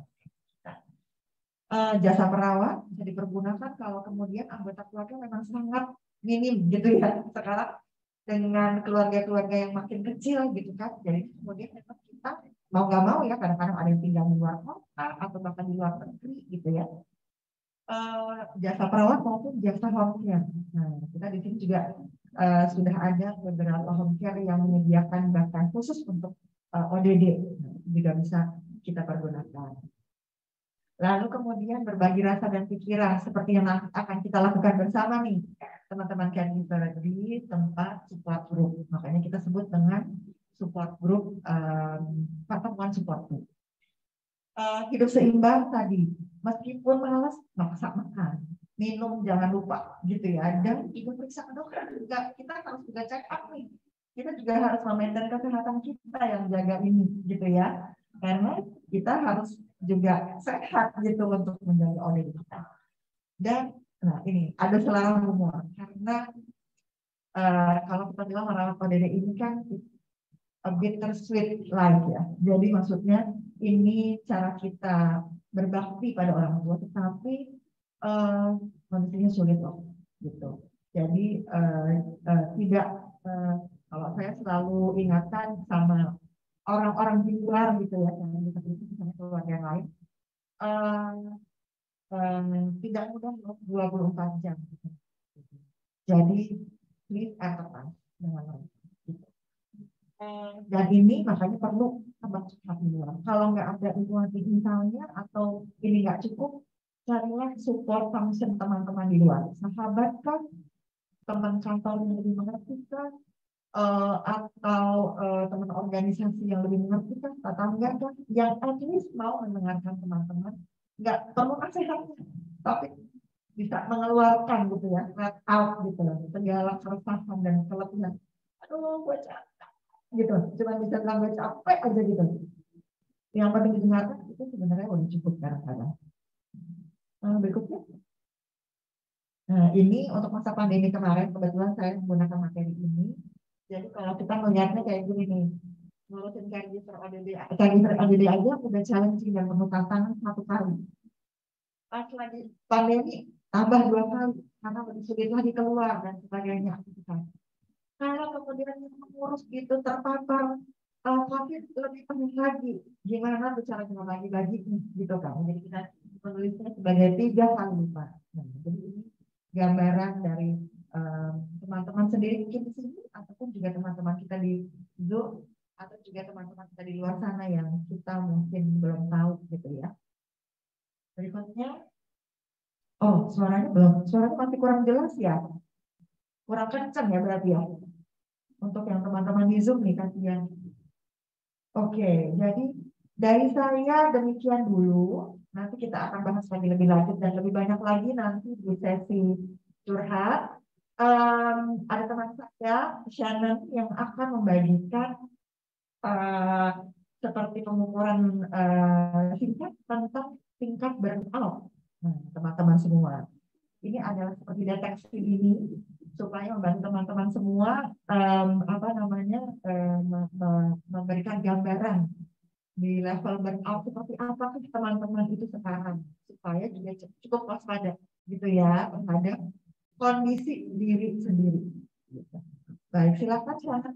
Uh, jasa perawat bisa dipergunakan kalau kemudian anggota keluarga memang sangat minim gitu ya sekarang dengan keluarga-keluarga yang makin kecil gitu kan. Jadi kemudian memang kita mau nggak mau ya kadang-kadang ada yang tinggal di luar kota atau bahkan di luar negeri gitu ya. Uh, jasa perawat maupun jasa home care. Nah, kita di sini juga uh, sudah ada beberapa home care yang menyediakan bahkan khusus untuk uh, O D D, nah, juga bisa kita pergunakan. Lalu kemudian berbagi rasa dan pikiran seperti yang akan kita lakukan bersama nih teman-teman caregiver di tempat support group. Makanya kita sebut dengan support group, um, pertemuan support group. Uh, hidup seimbang tadi, meskipun malas maksa makan, minum jangan lupa gitu ya, dan juga periksa ke dokter juga. Kita harus juga check up nih, kita juga harus memaintain kesehatan kita yang jaga ini gitu ya, karena kita harus juga sehat gitu untuk menjaga O D D kita. Dan nah ini ada selera humor, karena uh, kalau kita bilang merawat O D D ini kan a bittersweet life ya, jadi maksudnya ini cara kita berbakti pada orang tua, tetapi uh, kondisinya sulit loh, gitu. Jadi uh, uh, tidak, uh, kalau saya selalu ingatkan sama orang-orang di luar gitu ya, yang kita itu misalnya keluarga yang lain, uh, uh, tidak mudah dua puluh empat jam. Gitu. Jadi please empathize dengan mereka. Dan ini makanya perlu teman curhat di luar. Kalau nggak ada informasi misalnya atau ini nggak cukup, carilah support function teman-teman di luar. Sahabat kan, teman kantor yang lebih mengerti kan, uh, atau uh, teman organisasi yang lebih mengerti kan, atau enggak kan, yang at least mau mendengarkan teman-teman, nggak perlu nasihatnya, tapi bisa mengeluarkan gitu ya, let out gitu loh, segala keresahan dan kelemahan. Aduh, gue capek gitu, cuma bisa bilang gue capek aja gitu. Yang penting didengarkan itu sebenarnya udah cukup kadang-kadang. Nah, berikutnya. Nah, ini untuk masa pandemi kemarin, kebetulan saya menggunakan materi ini. Jadi kalau kita melihatnya kayak gini nih, ngurusin caregiver O D D, caregiver O D D aja udah challenging dan penuh tantangan satu kali. Pas lagi pandemi, tambah dua kali, karena lebih sulit lagi keluar dan sebagainya. Kalau kemudian mengurus itu terpapar uh, COVID lebih penuh lagi, gimana bicara dengan lagi-lagi gitu kan? Jadi kita menulisnya sebagai tiga kali lipat. Nah, jadi ini gambaran dari teman-teman um, sendiri mungkin di sini ataupun juga teman-teman kita di Zoom atau juga teman-teman kita di luar sana yang kita mungkin belum tahu gitu ya. Berikutnya, oh suaranya belum, suaranya masih kurang jelas ya, kurang kencang ya berarti ya. Untuk yang teman-teman di Zoom nih kasihan. Oke, jadi dari saya demikian dulu. Nanti kita akan bahas lagi lebih lanjut dan lebih banyak lagi nanti di sesi curhat. Um, ada teman saya, Shannon, yang akan membagikan uh, seperti pengukuran uh, singkat tentang tingkat burnout. Nah, teman-teman semua, ini adalah seperti deteksi ini supaya membantu teman-teman semua um, apa namanya um, memberikan gambaran di level burnout seperti apa teman-teman itu sekarang, supaya juga cukup waspada gitu ya terhadap kondisi diri sendiri. Baik, silakan silakan.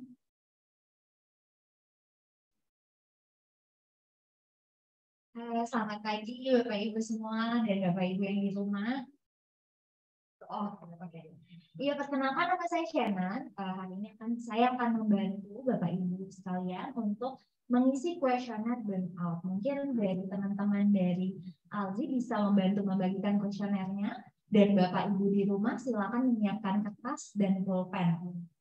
Halo, selamat pagi Bapak Ibu semua dan Bapak Ibu yang di rumah. Oh, oke. Okay. Iya, perkenalkan nama saya Shannon. Uh, hari ini akan saya akan membantu Bapak Ibu sekalian untuk mengisi kuesioner burnout. Mungkin dari teman-teman dari Alzi bisa membantu membagikan kuesionernya, dan Bapak Ibu di rumah silakan menyiapkan kertas dan pulpen.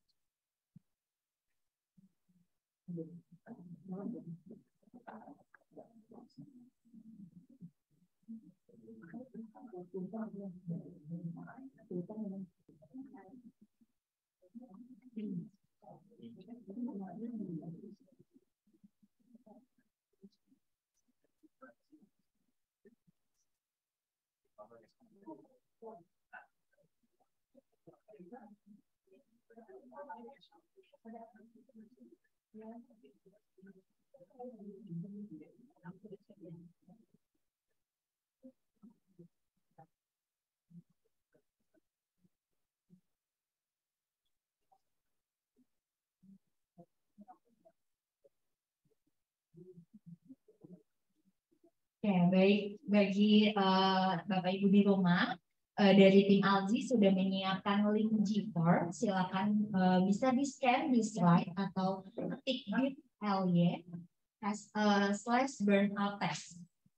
Oke, baik, bagi uh, Bapak Ibu di rumah, uh, dari tim Alzi sudah menyiapkan link G-Form. Silakan uh, bisa di-scan di slide atau ketik bit.ly uh, slash burnout test.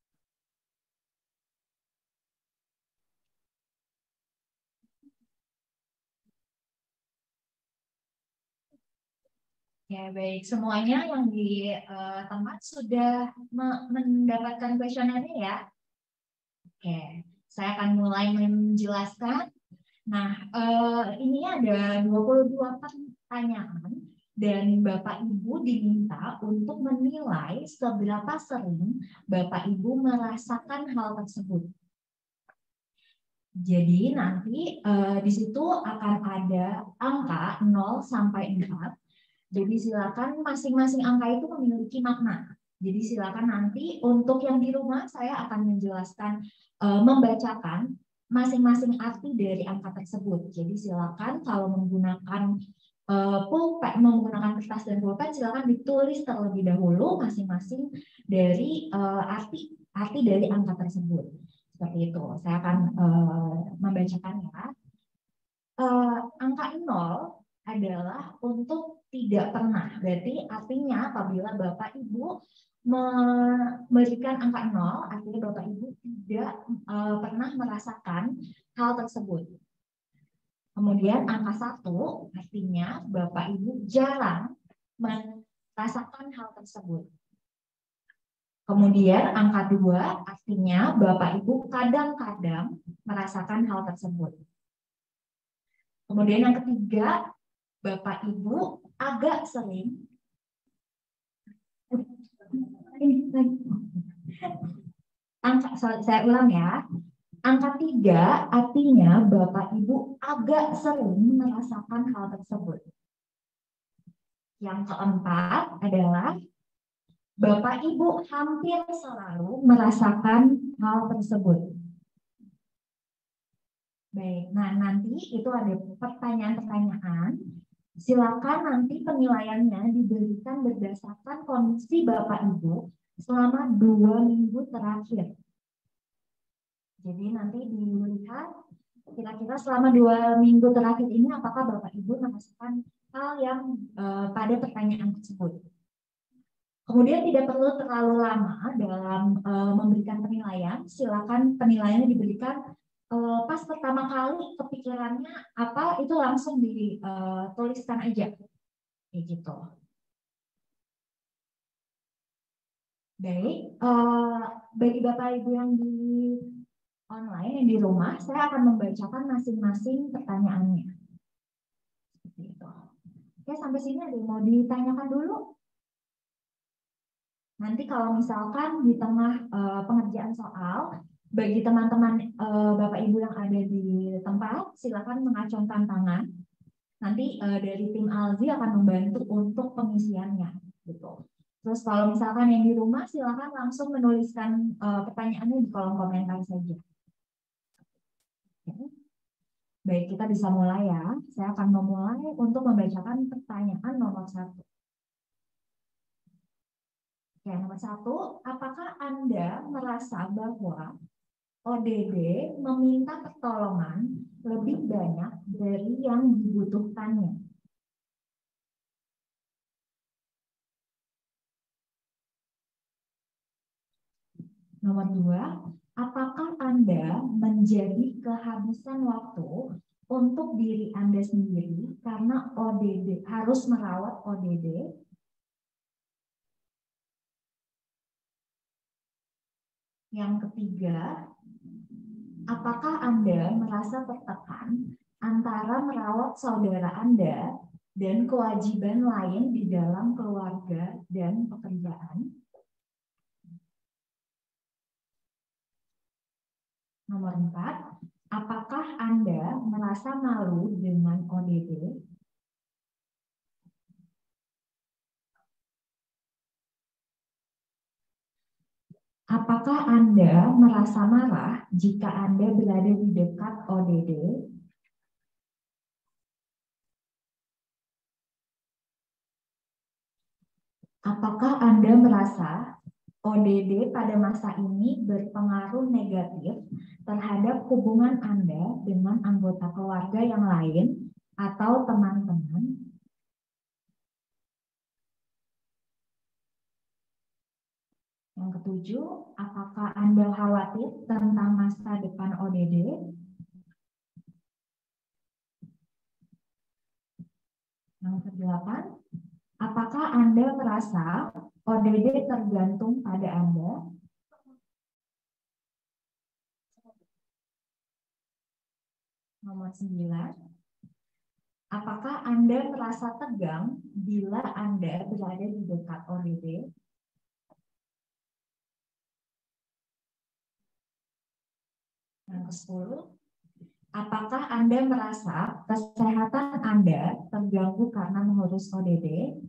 Ya, baik. Semuanya yang di uh, tempat sudah mendapatkan kuesionernya ya? Oke, saya akan mulai menjelaskan. Nah, uh, ini ada dua puluh dua pertanyaan dan Bapak Ibu diminta untuk menilai seberapa sering Bapak Ibu merasakan hal tersebut. Jadi nanti uh, di situ akan ada angka nol sampai empat. Jadi silakan masing-masing angka itu memiliki makna. Jadi silakan nanti untuk yang di rumah saya akan menjelaskan, e, membacakan masing-masing arti dari angka tersebut. Jadi silakan kalau menggunakan e, pulpen, menggunakan kertas dan pulpen, silakan ditulis terlebih dahulu masing-masing dari e, arti arti dari angka tersebut. Seperti itu. Saya akan e, membacakan ya. uh, angka nol adalah untuk tidak pernah. Berarti artinya apabila Bapak Ibu memberikan angka nol, artinya Bapak Ibu tidak uh, pernah merasakan hal tersebut. Kemudian angka satu artinya Bapak Ibu jarang merasakan hal tersebut. Kemudian angka dua artinya Bapak Ibu kadang-kadang merasakan hal tersebut. Kemudian yang ketiga, Bapak Ibu agak sering. Angka, saya ulang ya. Angka tiga artinya Bapak Ibu agak sering merasakan hal tersebut. Yang keempat adalah Bapak Ibu hampir selalu merasakan hal tersebut. Baik, nah nanti itu ada pertanyaan-pertanyaan. Silakan nanti penilaiannya diberikan berdasarkan kondisi Bapak Ibu selama dua minggu terakhir. Jadi nanti dilihat kira-kira selama dua minggu terakhir ini apakah Bapak Ibu merasakan hal yang uh, pada pertanyaan tersebut. Kemudian tidak perlu terlalu lama dalam uh, memberikan penilaian. Silakan penilaiannya diberikan uh, pas pertama kali kepikirannya apa itu langsung dituliskan uh, aja, kayak gitu. Baik, uh, bagi Bapak Ibu yang di online yang di rumah, saya akan membacakan masing-masing pertanyaannya. Seperti itu. Oke, sampai sini ada yang mau ditanyakan dulu? Nanti kalau misalkan di tengah uh, pengerjaan soal, bagi teman-teman uh, Bapak Ibu yang ada di tempat, silakan mengacungkan tangan. Nanti uh, dari tim Alzi akan membantu untuk pengisiannya. Gitu. Terus kalau misalkan yang di rumah, silakan langsung menuliskan uh, pertanyaannya di kolom komentar saja. Baik, kita bisa mulai ya. Saya akan memulai untuk membacakan pertanyaan nomor satu. Oke, nomor satu, apakah Anda merasa bahwa O D D meminta pertolongan lebih banyak dari yang dibutuhkannya? Nomor dua, apakah Anda menjadi kehabisan waktu untuk diri Anda sendiri karena O D D harus merawat O D D? Yang ketiga, apakah Anda merasa tertekan antara merawat saudara Anda dan kewajiban lain di dalam keluarga dan pekerjaan? Nomor empat, apakah Anda merasa malu dengan O D D? Apakah Anda merasa marah jika Anda berada di dekat O D D? Apakah Anda merasa O D D pada masa ini berpengaruh negatif terhadap hubungan Anda dengan anggota keluarga yang lain atau teman-teman? Yang ketujuh, apakah Anda khawatir tentang masa depan O D D? Yang kedelapan, apakah Anda merasa O D D tergantung pada Anda? Nomor sembilan, apakah Anda merasa tegang bila Anda berada di dekat O D D? Yang kesepuluh, apakah Anda merasa kesehatan Anda terganggu karena mengurus O D D?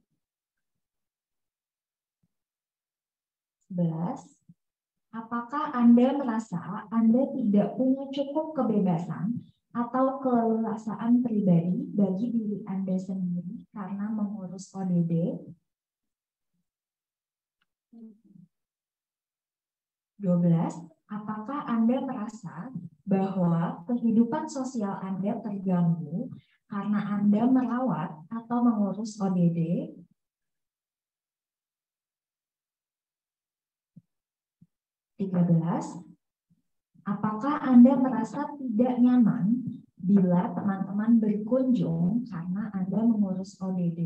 sebelas, apakah Anda merasa Anda tidak punya cukup kebebasan atau keleluasaan pribadi bagi diri Anda sendiri karena mengurus O D D? dua belas, apakah Anda merasa bahwa kehidupan sosial Anda terganggu karena Anda merawat atau mengurus O D D? tiga belas. Apakah Anda merasa tidak nyaman bila teman-teman berkunjung karena Anda mengurus O D D?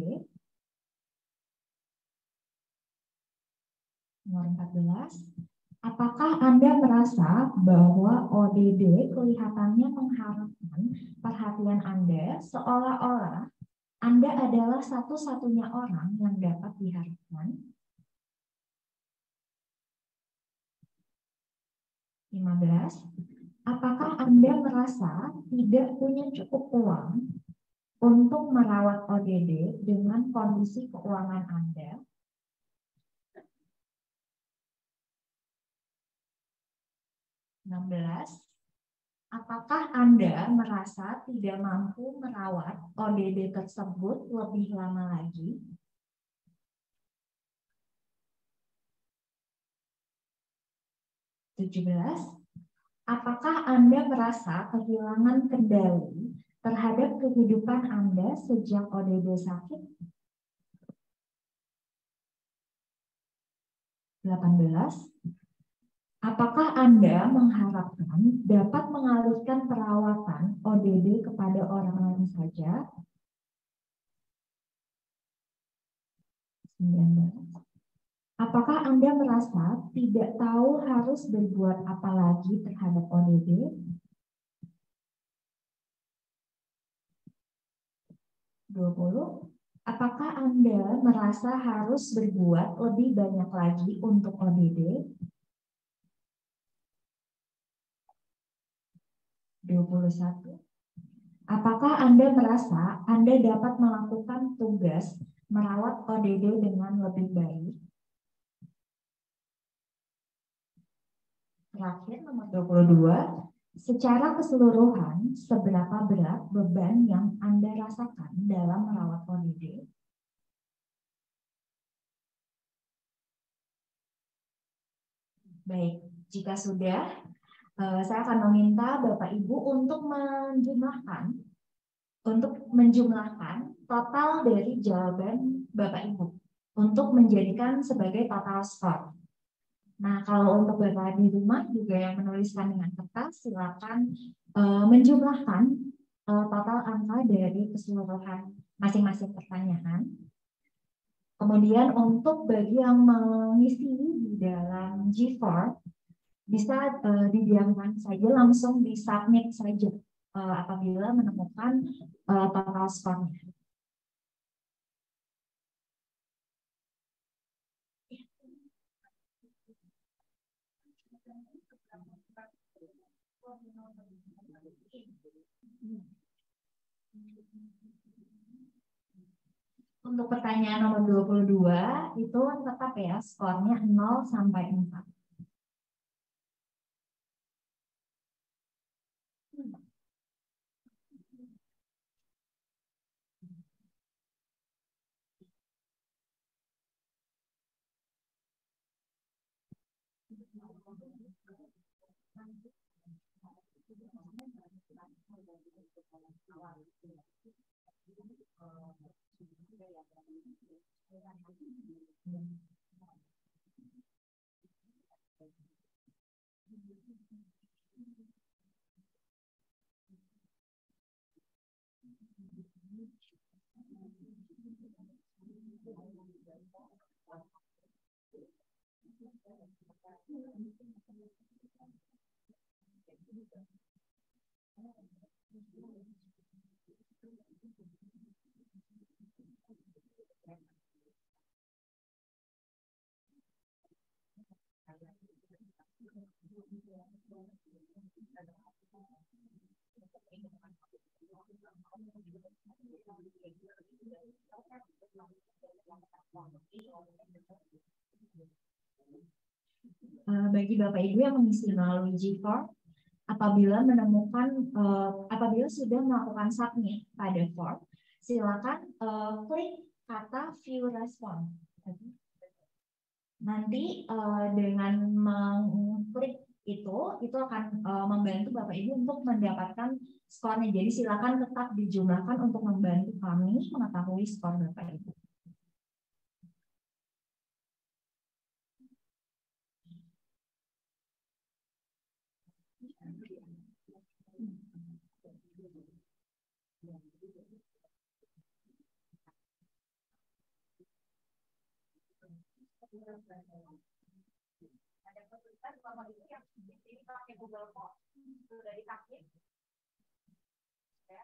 Nomor empat belas. Apakah Anda merasa bahwa O D D kelihatannya mengharapkan perhatian Anda seolah-olah Anda adalah satu-satunya orang yang dapat diharapkan? lima belas. Apakah Anda merasa tidak punya cukup uang untuk merawat O D D dengan kondisi keuangan Anda? enam belas. Apakah Anda merasa tidak mampu merawat O D D tersebut lebih lama lagi? tujuh belas. Apakah Anda merasa kehilangan kendali terhadap kehidupan Anda sejak O D D sakit? delapan belas. Apakah Anda mengharapkan dapat mengalihkan perawatan O D D kepada orang lain saja? sembilan belas. Apakah Anda merasa tidak tahu harus berbuat apa lagi terhadap O D D? dua puluh. Apakah Anda merasa harus berbuat lebih banyak lagi untuk O D D? dua puluh satu. Apakah Anda merasa Anda dapat melakukan tugas merawat O D D dengan lebih baik? Terakhir, nomor dua puluh dua. Secara keseluruhan, seberapa berat beban yang Anda rasakan dalam merawat O D D? Baik, jika sudah, saya akan meminta Bapak Ibu untuk menjumlahkan, untuk menjumlahkan total dari jawaban Bapak Ibu untuk menjadikan sebagai total skor. Nah, kalau untuk Bapak di rumah juga yang menuliskan dengan kertas, silakan uh, menjumlahkan uh, total angka dari keseluruhan masing-masing pertanyaan. Kemudian untuk bagi yang mengisi di dalam G empat, bisa uh, didiamkan saja, langsung di submit saja uh, apabila menemukan uh, total skornya. Untuk pertanyaan nomor dua puluh dua itu tetap ya skornya nol sampai empat. Bagi Bapak Ibu yang mengisi melalui G empat, apabila menemukan uh, apabila sudah melakukan submit pada form, silakan uh, klik kata view response. Nanti uh, dengan mengklik itu itu akan uh, membantu Bapak Ibu untuk mendapatkan skornya. Jadi silakan tetap dijumlahkan untuk membantu kami mengetahui skor Bapak Ibu. Ada kesulitan selama ini yang ini pakai Google Form sudah dikasih. Ya.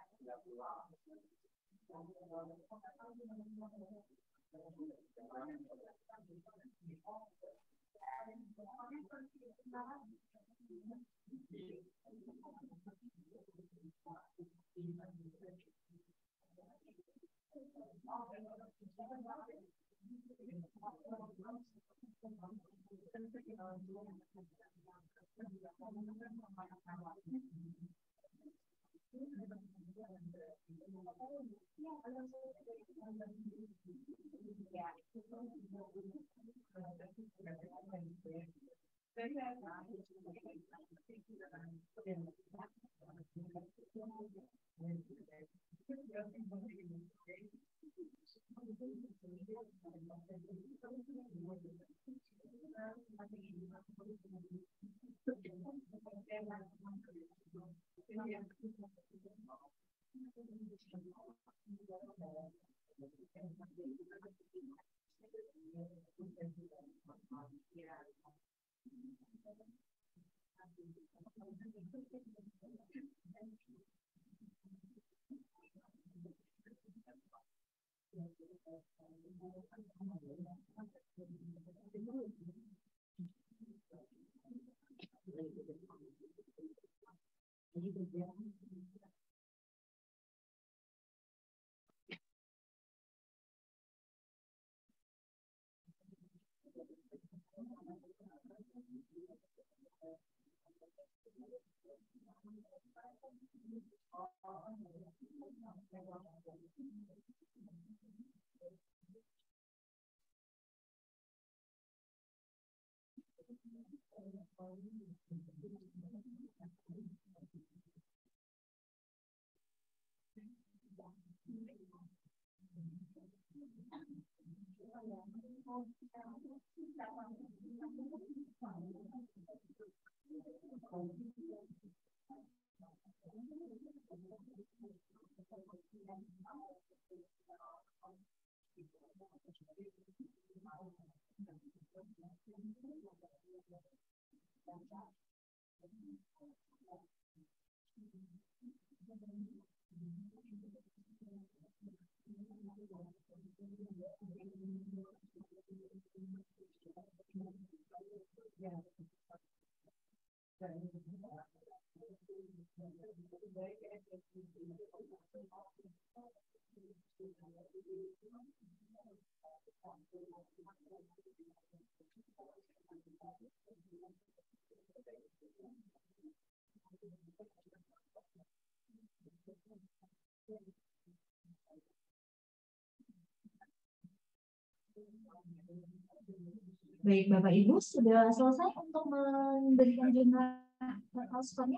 Baik, Bapak Ibu sudah selesai untuk memberikan jumlah skornya?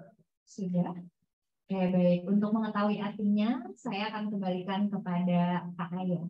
Sudah. Oke, baik. Untuk mengetahui artinya, saya akan kembalikan kepada Kak Aya.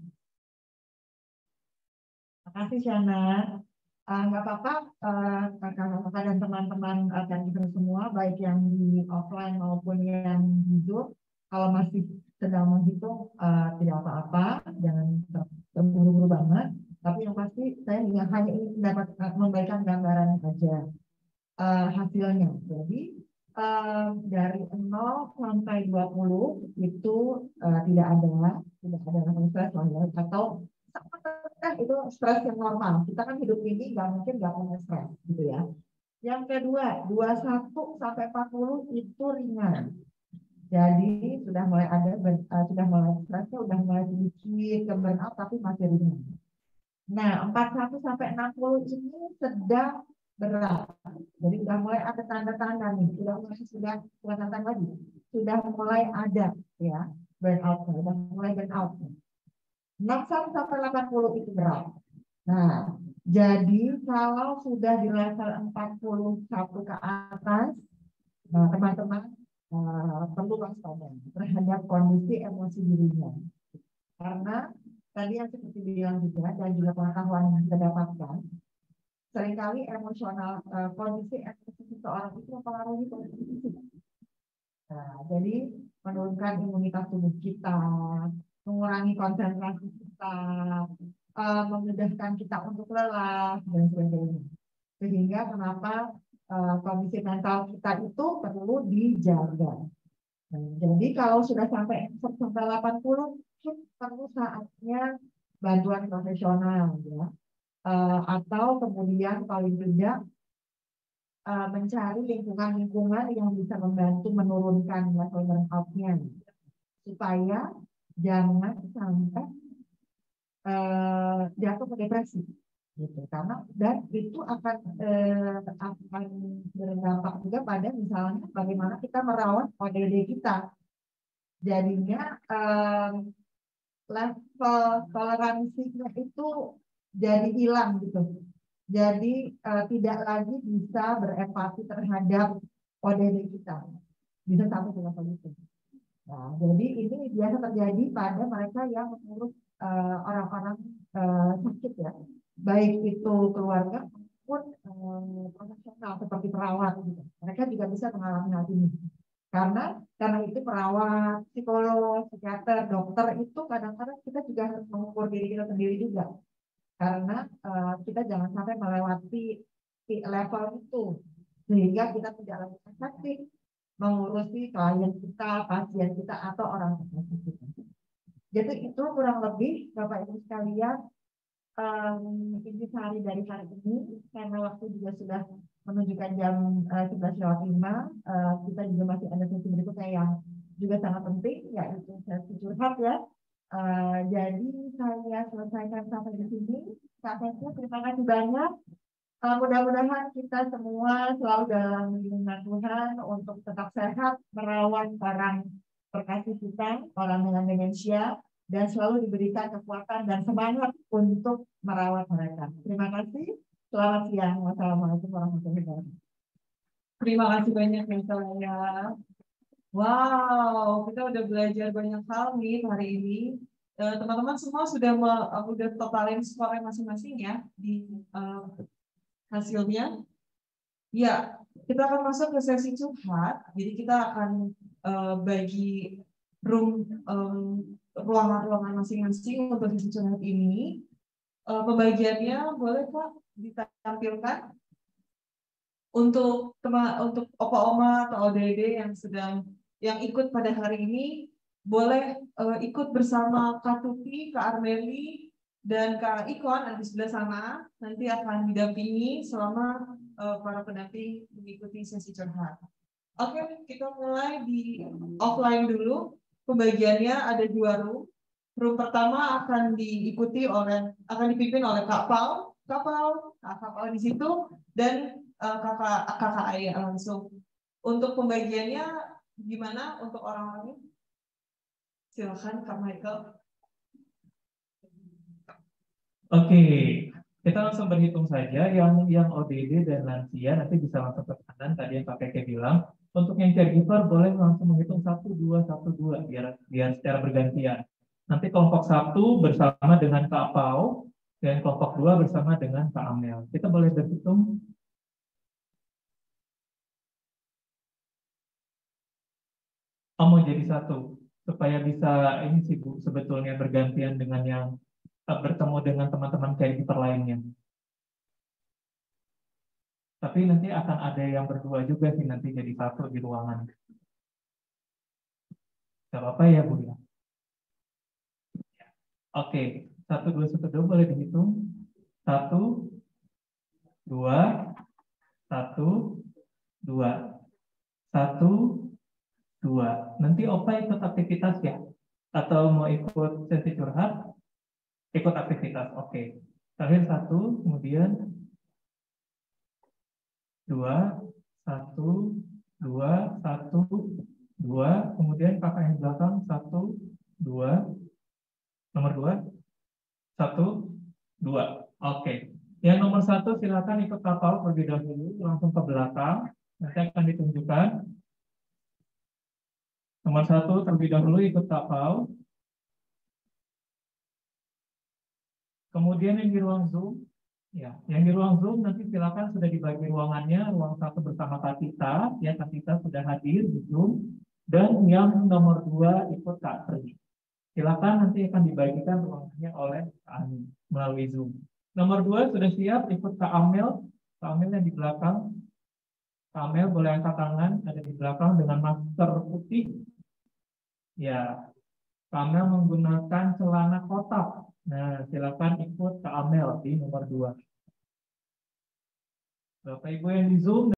Terima kasih, Shana. Uh, nggak apa-apa, uh, kakak-kakak dan teman-teman uh, dan kita semua, baik yang di offline maupun yang di Zoom, kalau masih sedang menghitung, uh, tidak apa-apa, jangan terburu-buru banget. Tapi yang pasti saya yang hanya ingin dapat uh, memberikan gambaran saja uh, hasilnya. Jadi uh, dari nol sampai dua puluh itu uh, tidak ada, tidak ada rasa stres lah ya, atau itu stres yang normal. Kita kan hidup ini nggak mungkin nggak punya stres gitu ya. Yang kedua, dua puluh satu sampai empat puluh itu ringan. Jadi sudah mulai ada uh, sudah mulai stresnya udah mulai sedikit ke burnout tapi masih ringan. Nah, empat puluh satu sampai enam puluh ini sedang berat. Jadi sudah mulai ada tanda-tanda nih, sudah mulai sudah bukan tanda lagi, sudah mulai ada ya burnout, sudah mulai burnout. enam puluh satu sampai delapan puluh itu berat. Nah, Jadi kalau sudah di level empat puluh satu ke atas, nah, teman-teman uh, perlu waspada terhadap kondisi emosi dirinya. Karena tadi yang seperti bilang juga dan juga pengetahuan yang kita dapatkan, seringkali emosional uh, kondisi emosi seseorang itu mempengaruhi kondisi fisik. Nah, jadi menurunkan imunitas tubuh kita, mengurangi konsentrasi kita, uh, memudahkan kita untuk lelah dan sebagainya. Sehingga kenapa uh, kondisi mental kita itu perlu dijaga. Nah, jadi kalau sudah sampai sampai delapan puluh, perlu saatnya bantuan profesional, ya. Uh, atau kemudian paling tidak uh, mencari lingkungan-lingkungan yang bisa membantu menurunkan level burnout-nya, supaya jangan sampai uh, jatuh ke depresi, gitu. Karena dan itu akan uh, akan berdampak juga pada misalnya bagaimana kita merawat O D D kita. Jadinya um, level toleransinya itu jadi hilang gitu. Jadi uh, tidak lagi bisa berempati terhadap O D D kita. Bisa sampai ke level itu. Nah, jadi ini biasa terjadi pada mereka yang mengurus uh, orang-orang uh, sakit, ya. Baik itu keluarga maupun uh, profesional seperti perawat gitu. Mereka juga bisa mengalami hal ini. Karena karena itu perawat, psikolog, psikiater, dokter itu kadang-kadang kita juga harus mengukur diri kita sendiri juga. Karena uh, kita jangan sampai melewati level itu sehingga kita tidak lagi efektif mengurusi klien kita, pasien kita atau orang terkasih kita. Jadi itu kurang lebih Bapak Ibu sekalian um, intisari dari hari ini, karena waktu juga sudah menunjukkan jam uh, sebelas lewat lima, uh, kita juga masih ada sesi berikutnya yang juga sangat penting, yaitu sesi curhat, ya. Uh, jadi saya selesaikan sampai di sini. Kakaknya terima kasih banyak. Uh, mudah-mudahan kita semua selalu dalam lindungan Tuhan untuk tetap sehat, merawat orang terkasih kita, orang dengan demensia, dan selalu diberikan kekuatan dan semangat untuk merawat mereka. Terima kasih. Selamat siang. Wassalamualaikum warahmatullahi wabarakatuh. Terima kasih banyak ya saya. Wow, kita udah belajar banyak hal nih hari ini. Teman-teman uh, semua sudah me, uh, udah totalin skornya masing-masing ya di uh, hasilnya. Ya, kita akan masuk ke sesi curhat. Jadi kita akan uh, bagi room um, ruangan-ruangan masing-masing untuk sesi curhat ini. Uh, pembagiannya boleh Pak ditampilkan untuk teman untuk opa-oma atau O D D yang sedang yang ikut pada hari ini boleh uh, ikut bersama Kak Tuti, Kak Armeli, dan Kak Ikon di sebelah sana. Nanti akan didampingi selama uh, para pendamping mengikuti sesi curhat. Oke, kita mulai di offline dulu. Pembagiannya ada dua room. Room pertama akan diikuti oleh akan dipimpin oleh Kak Pau, Kak Pau, Kak Pau di situ, dan uh, kakak kakak Ayah langsung. Untuk pembagiannya gimana untuk orang-orangnya? Silakan Kak Michael. Oke, kita langsung berhitung saja. Yang yang O D D dan lansia nanti bisa langsung ke kanan. Tadi yang Kak Keke bilang. Untuk yang caregiver boleh langsung menghitung satu dua satu dua biar biar secara bergantian. Nanti kelompok satu bersama dengan Kak Pau dan kelompok dua bersama dengan Kak Amel. Kita boleh berhitung. Oh, mau jadi satu supaya bisa ini sih Bu sebetulnya bergantian dengan yang uh, bertemu dengan teman-teman caregiver lainnya. Tapi nanti akan ada yang berdua juga sih nanti jadi satu di ruangan. Gak apa-apa ya Bu ya. Oke, satu dua satu dua boleh dihitung. Satu, dua, satu, dua, satu, dua. Nanti Opa ikut aktivitas ya? Atau mau ikut sesi curhat? Ikut aktivitas, oke. Terakhir satu, kemudian dua, satu, dua, satu, dua, kemudian kakak yang belakang satu, dua, nomor dua, satu, dua, oke. Yang nomor satu silakan ikut kapal terlebih dahulu, langsung ke belakang. Nanti akan ditunjukkan. Nomor satu terlebih dahulu ikut kapal. Kemudian yang di ruang Zoom, ya, yang di ruang Zoom nanti silakan sudah dibagi ruangannya, ruang satu bersama Kak Tita, ya Kak Tita sudah hadir di Zoom, dan yang nomor dua ikut Kak Tri. Silakan nanti akan dibagikan ruangannya oleh Kak Ani melalui Zoom. Nomor dua sudah siap ikut Kak Amel, Kak Amel yang di belakang. Kak Amel boleh angkat tangan, ada di belakang dengan masker putih. Ya, Kak Amel menggunakan celana kotak. Nah, silakan ikut Kak Amel di nomor dua. Bapak Ibu yang di Zoom